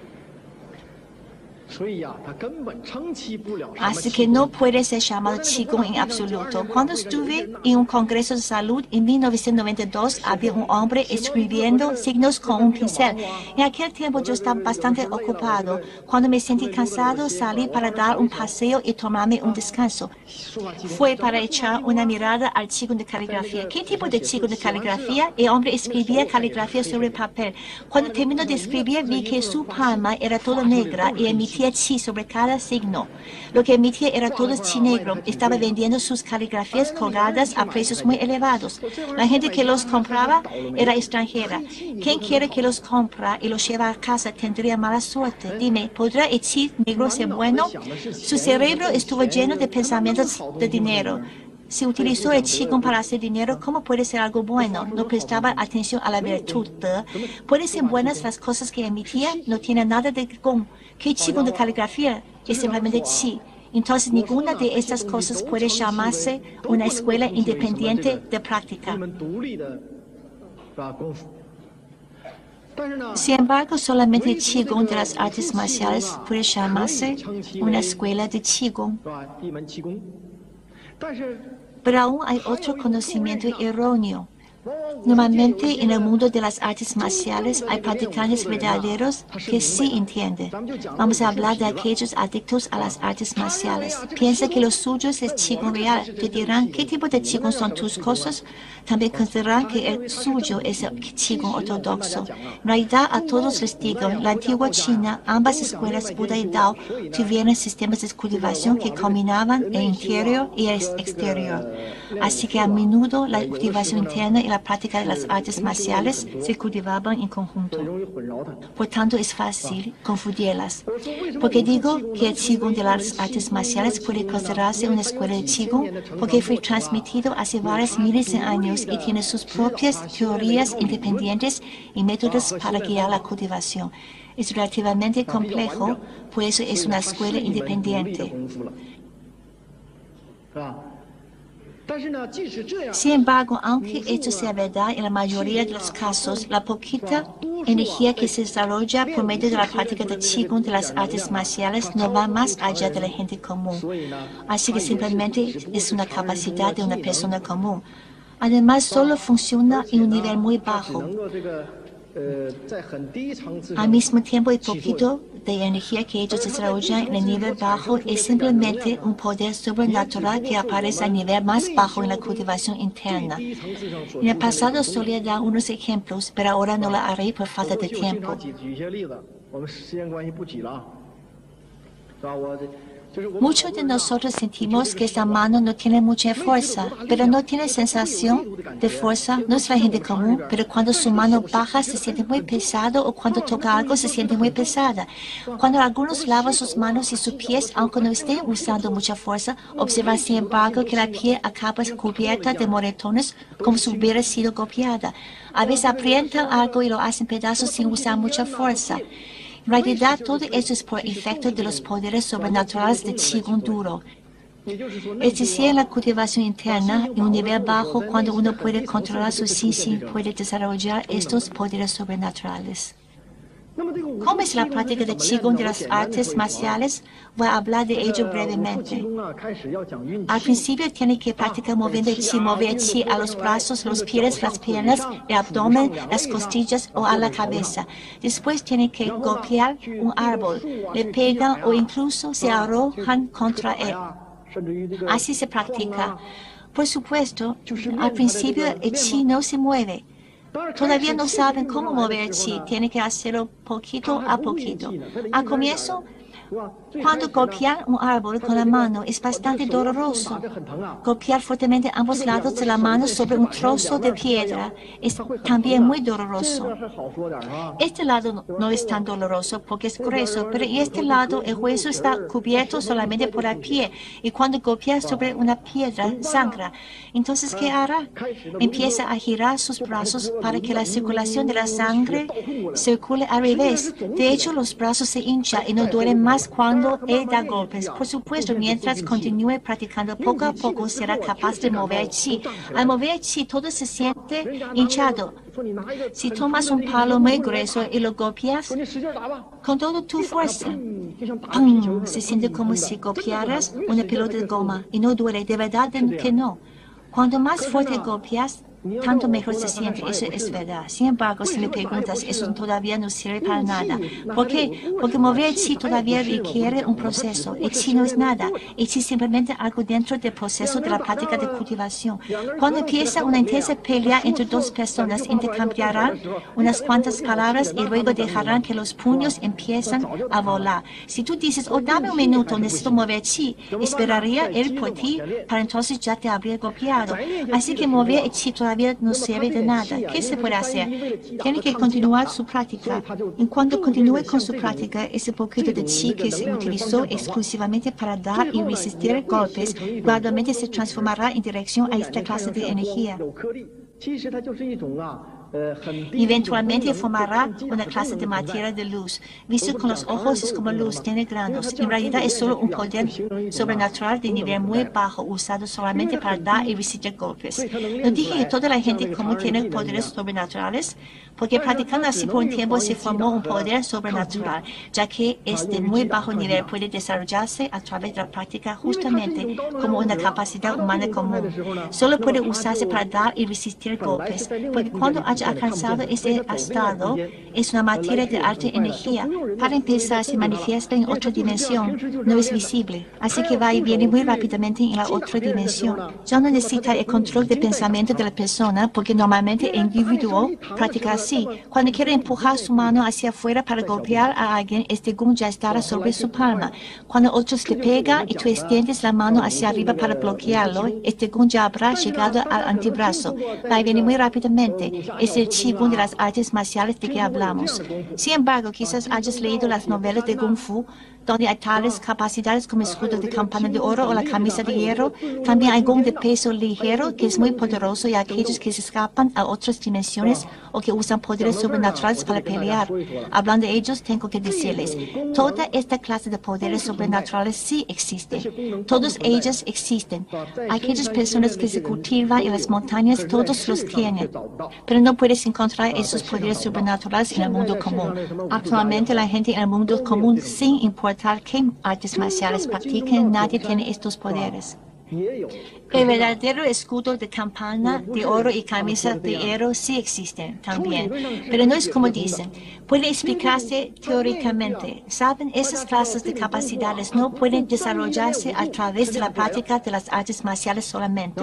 Así que no puede ser llamado Qigong en absoluto. Cuando estuve en un congreso de salud en mil novecientos noventa y dos, había un hombre escribiendo signos con un pincel. En aquel tiempo yo estaba bastante ocupado. Cuando me sentí cansado, salí para dar un paseo y tomarme un descanso. Fue para echar una mirada al Qigong de caligrafía. ¿Qué tipo de Qigong de caligrafía? El hombre escribía caligrafía sobre papel. Cuando terminó de escribir, vi que su palma era toda negra y emitía chi sobre cada signo. Lo que emitía era todo chi negro. Estaba vendiendo sus caligrafías colgadas a precios muy elevados. La gente que los compraba era extranjera. Quien quiere que los compra y los lleva a casa tendría mala suerte. Dime, ¿podrá el chi negro ser bueno? Su cerebro estuvo lleno de pensamientos de dinero. Si utilizó el Qigong para hacer dinero, ¿cómo puede ser algo bueno? No prestaba atención a la virtud de. ¿Pueden ser buenas las cosas que emitía? No tiene nada de Gong. ¿Qué Qigong de caligrafía? Es simplemente Qi. Entonces, ninguna de estas cosas puede llamarse una escuela independiente de práctica. Sin embargo, solamente el Qigong de las artes marciales puede llamarse una escuela de Qigong. Pero aún hay otro conocimiento erróneo. Normalmente en el mundo de las artes marciales hay practicantes verdaderos que sí entienden. Vamos a hablar de aquellos adictos a las artes marciales. Piensa que lo suyo es Qigong real. Te dirán qué tipo de Qigong son tus cosas. También considerarán que el suyo es el Qigong ortodoxo. En realidad, a todos les digo, en la antigua China, ambas escuelas, Buda y Dao, tuvieron sistemas de cultivación que combinaban el interior y el exterior. Así que a menudo la cultivación interna y la práctica de las artes marciales se cultivaban en conjunto. Por tanto, es fácil confundirlas. Porque digo que el Qigong de las artes marciales puede considerarse una escuela de Qigong porque fue transmitido hace varios miles de años y tiene sus propias teorías independientes y métodos para guiar la cultivación. Es relativamente complejo, por eso es una escuela independiente. Sin embargo, aunque esto sea verdad en la mayoría de los casos, la poquita energía que se desarrolla por medio de la práctica de Qigong de las artes marciales no va más allá de la gente común. Así que simplemente es una capacidad de una persona común. Además, solo funciona en un nivel muy bajo. Al mismo tiempo, el poquito de energía que ellos desarrollan en el nivel bajo es simplemente un poder sobrenatural que aparece a nivel más bajo en la cultivación interna. En el pasado solía dar unos ejemplos, pero ahora no lo haré por falta de tiempo. Muchos de nosotros sentimos que esta mano no tiene mucha fuerza, pero no tiene sensación de fuerza. No es la gente común, pero cuando su mano baja se siente muy pesado o cuando toca algo se siente muy pesada. Cuando algunos lavan sus manos y sus pies, aunque no estén usando mucha fuerza, observan sin embargo que la piel acaba cubierta de moretones como si hubiera sido golpeada. A veces aprietan algo y lo hacen pedazos sin usar mucha fuerza. En realidad, todo esto es por efecto de los poderes sobrenaturales de Qigong duro. Es decir, en la cultivación interna, en un nivel bajo, cuando uno puede controlar su sí, puede desarrollar estos poderes sobrenaturales. ¿Cómo es la práctica de Qigong de las artes marciales? Voy a hablar de ello brevemente. Al principio tiene que practicar moviendo el Qi, mover el Qi a los brazos, los pies, las piernas, el abdomen, las costillas o a la cabeza. Después tiene que golpear un árbol, le pegan o incluso se arrojan contra él. Así se practica. Por supuesto, al principio el Qi no se mueve. Todavía no saben cómo mover el Qi, tienen que hacerlo poquito a poquito. Al comienzo, cuando golpean un árbol con la mano es bastante doloroso. Golpear fuertemente ambos lados de la mano sobre un trozo de piedra es también muy doloroso. Este lado no, no es tan doloroso porque es grueso, pero en este lado el hueso está cubierto solamente por el pie y cuando golpea sobre una piedra sangra. Entonces, ¿qué hará? Empieza a girar sus brazos para que la circulación de la sangre circule al revés. De hecho, los brazos se hinchan y no duelen más cuando él da golpes. Por supuesto, mientras continúe practicando, poco a poco será capaz de mover el Qi. Al mover el Qi, todo se siente hinchado. Si tomas un palo muy grueso y lo golpeas con toda tu fuerza, ¡pum!, se siente como si golpearas una pelota de goma y no duele, de verdad que no. Cuando más fuerte golpeas, tanto mejor se siente, eso es verdad. Sin embargo, si me preguntas, eso todavía no sirve para nada. ¿Por qué? Porque mover el Qi todavía requiere un proceso. El Qi no es nada. El Qi es simplemente algo dentro del proceso de la práctica de cultivación. Cuando empieza una intensa pelea entre dos personas, intercambiarán unas cuantas palabras y luego dejarán que los puños empiezan a volar. Si tú dices, oh, dame un minuto, necesito mover el Qi, esperaría él por ti, para entonces ya te habría golpeado. Así que mover el Qi todavía no sirve de nada. ¿Qué se puede hacer? Tiene que continuar su práctica. En cuanto continúe con su práctica, ese poquito de Qi que se utilizó exclusivamente para dar y resistir golpes, gradualmente se transformará en dirección a esta clase de energía. Eventualmente formará una clase de materia de luz. Visto con los ojos es como luz, tiene granos. En realidad es solo un poder sobrenatural de nivel muy bajo, usado solamente para dar y resistir golpes. ¿No dije que toda la gente común tiene poderes sobrenaturales? porque practicando así por un tiempo se formó un poder sobrenatural, ya que es de muy bajo nivel, puede desarrollarse a través de la práctica justamente como una capacidad humana común. Solo puede usarse para dar y resistir golpes, porque cuando haya alcanzado ese estado, es una materia de alta energía. Para empezar, se manifiesta en otra dimensión, no es visible, así que va y viene muy rápidamente en la otra dimensión. Ya no necesita el control de pensamiento de la persona, porque normalmente el individuo practica así. Cuando quiere empujar su mano hacia afuera para golpear a alguien, este gun ya estará sobre su palma. Cuando otros te pegan y tú extiendes la mano hacia arriba para bloquearlo, este gun ya habrá llegado al antebrazo. Va y viene muy rápidamente. Es el chi gun de las artes marciales de que hablamos. Sin embargo, quizás hayas leído las novelas de Kung Fu, donde hay tales capacidades como el escudo de campana de oro o la camisa de hierro. También hay gun de peso ligero, que es muy poderoso, y aquellos que se escapan a otras dimensiones o que usan poderes sobrenaturales para pelear. Hablando de ellos, tengo que decirles, toda esta clase de poderes sobrenaturales sí existen. Todas ellas existen. Aquellas personas que se cultivan en las montañas, todos los tienen. Pero no puedes encontrar esos poderes sobrenaturales en el mundo común. Actualmente, la gente en el mundo común, sin importar qué artes marciales practiquen, nadie tiene estos poderes. El verdadero escudo de campana de oro y camisa de hierro sí existen también, pero no es como dicen. Puede explicarse teóricamente. Saben, esas clases de capacidades no pueden desarrollarse a través de la práctica de las artes marciales solamente.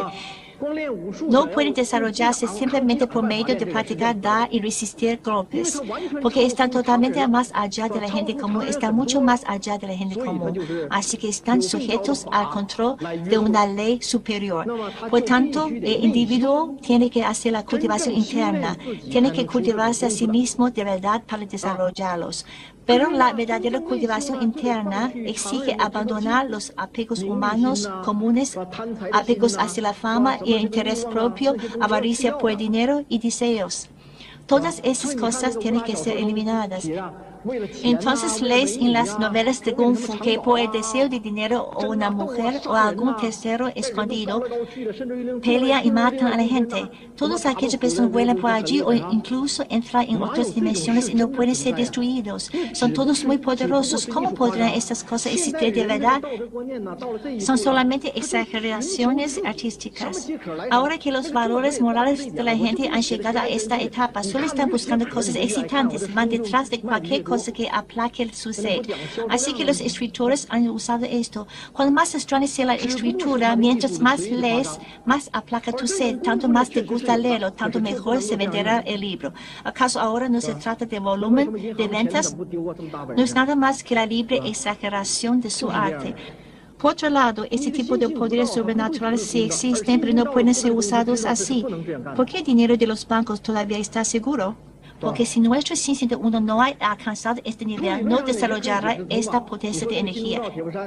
No pueden desarrollarse simplemente por medio de practicar, dar y resistir golpes, porque están totalmente más allá de la gente común, están mucho más allá de la gente común. Así que están sujetos al control de una ley superior. Por tanto, el individuo tiene que hacer la cultivación interna, tiene que cultivarse a sí mismo de verdad para desarrollarlos. Pero la verdadera cultivación interna exige abandonar los apegos humanos comunes, apegos hacia la fama y el interés propio, avaricia por dinero y deseos. Todas esas cosas tienen que ser eliminadas. Entonces lees en las novelas de Kung Fu que por el deseo de dinero o una mujer o algún tercero escondido pelean y matan a la gente. Todas aquellas personas vuelan por allí o incluso entran en otras dimensiones y no pueden ser destruidos. Son todos muy poderosos. ¿Cómo podrán estas cosas existir de verdad? Son solamente exageraciones artísticas. Ahora que los valores morales de la gente han llegado a esta etapa, solo están buscando cosas excitantes, van detrás de cualquier cosa que aplaque su sed. Así que los escritores han usado esto. Cuando más extraña sea la escritura, mientras más lees, más aplaca tu sed, tanto más te gusta leerlo, tanto mejor se venderá el libro. ¿Acaso ahora no se trata de volumen de ventas? No es nada más que la libre exageración de su arte. Por otro lado, este tipo de poderes sobrenaturales sí existen, pero no pueden ser usados así. ¿Por qué el dinero de los bancos todavía está seguro? Porque si nuestro ciencia de uno no ha alcanzado este nivel, no desarrollará esta potencia de energía.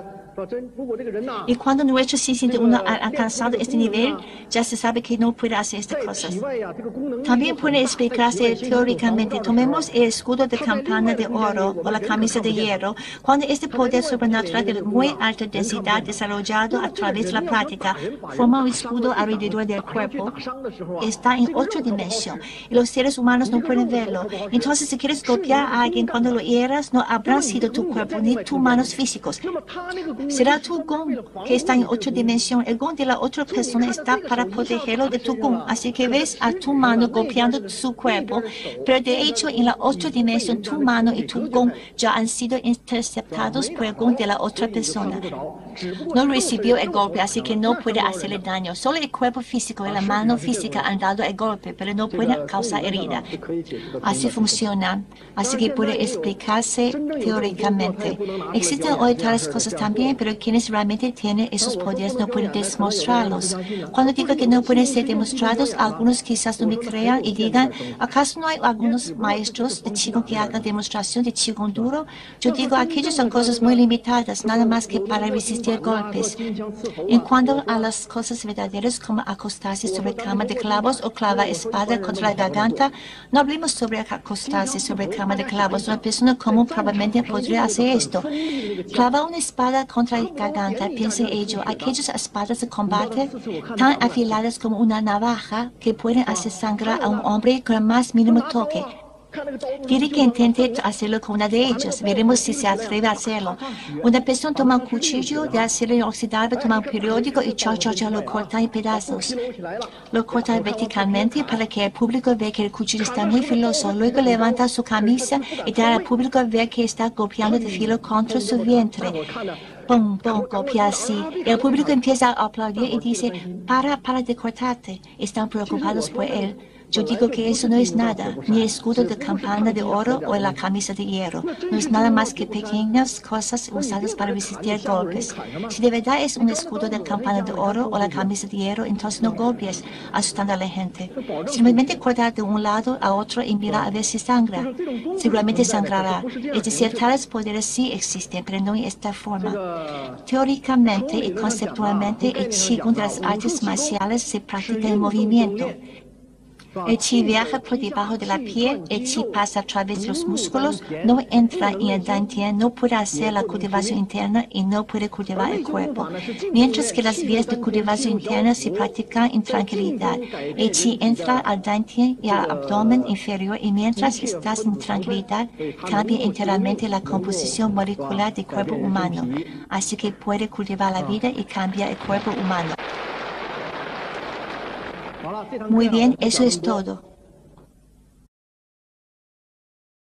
Y cuando nuestro ciencia de uno ha alcanzado este nivel, ya se sabe que no puede hacer estas cosas. También puede explicarse teóricamente. Tomemos el escudo de campana de oro o la camisa de hierro. Cuando este poder sobrenatural de muy alta densidad desarrollado a través de la práctica forma un escudo alrededor del cuerpo, está en otra dimensión y los seres humanos no pueden verlo. Entonces, si quieres golpear a alguien cuando lo hieras, no habrán sido tu cuerpo ni tus manos físicos. Será tu gun que está en otra dimensión. El gun de la otra persona está para protegerlo de tu gun. Así que ves a tu mano golpeando su cuerpo, pero de hecho en la otra dimensión tu mano y tu gun ya han sido interceptados por el gun de la otra persona. No recibió el golpe, así que no puede hacerle daño. Solo el cuerpo físico y la mano física han dado el golpe, pero no puede causar herida. Así funciona, así que puede explicarse teóricamente. Existen hoy tales cosas también, pero quienes realmente tienen esos poderes no pueden demostrarlos. Cuando digo que no pueden ser demostrados, algunos quizás no me crean y digan, ¿acaso no hay algunos maestros de Qigong que hagan demostración de Qigong duro? Yo digo, aquellos son cosas muy limitadas, nada más que para resistir resistir golpes. En cuanto a las cosas verdaderas como acostarse sobre cama de clavos o clavar espada contra la garganta, no hablemos sobre acostarse sobre cama de clavos. Una persona común probablemente podría hacer esto. Clavar una espada contra la garganta, piense ello, aquellas espadas de combate tan afiladas como una navaja que pueden hacer sangrar a un hombre con el más mínimo toque. Diré que intente hacerlo con una de ellas. Veremos si se atreve a hacerlo. Una persona toma un cuchillo de acero inoxidable, toma un periódico y cha, cha, cha, lo corta en pedazos. Lo corta verticalmente para que el público vea que el cuchillo está muy filoso. Luego levanta su camisa y da al público ver que está golpeando de filo contra su vientre. Pum, pum, golpea así. El público empieza a aplaudir y dice, para, para de cortarte. Están preocupados por él. Yo digo que eso no es nada, ni el escudo de campana de oro o la camisa de hierro. No es nada más que pequeñas cosas usadas para resistir golpes. Si de verdad es un escudo de campana de oro o la camisa de hierro, entonces no golpes, asustando a la gente. Simplemente cortar de un lado a otro y mira a ver si sangra. Seguramente sangrará. Es decir, tales poderes sí existen, pero no en esta forma. Teóricamente y conceptualmente, el Qigong de las artes marciales se practica en movimiento. El chi viaja por debajo de la piel, el chi pasa a través de los músculos, no entra en el dantian, no puede hacer la cultivación interna y no puede cultivar el cuerpo. Mientras que las vías de cultivación interna se practican en tranquilidad. El chi entra al dantian y al abdomen inferior y mientras estás en tranquilidad, cambia enteramente la composición molecular del cuerpo humano. Así que puede cultivar la vida y cambiar el cuerpo humano. Muy bien, eso es todo.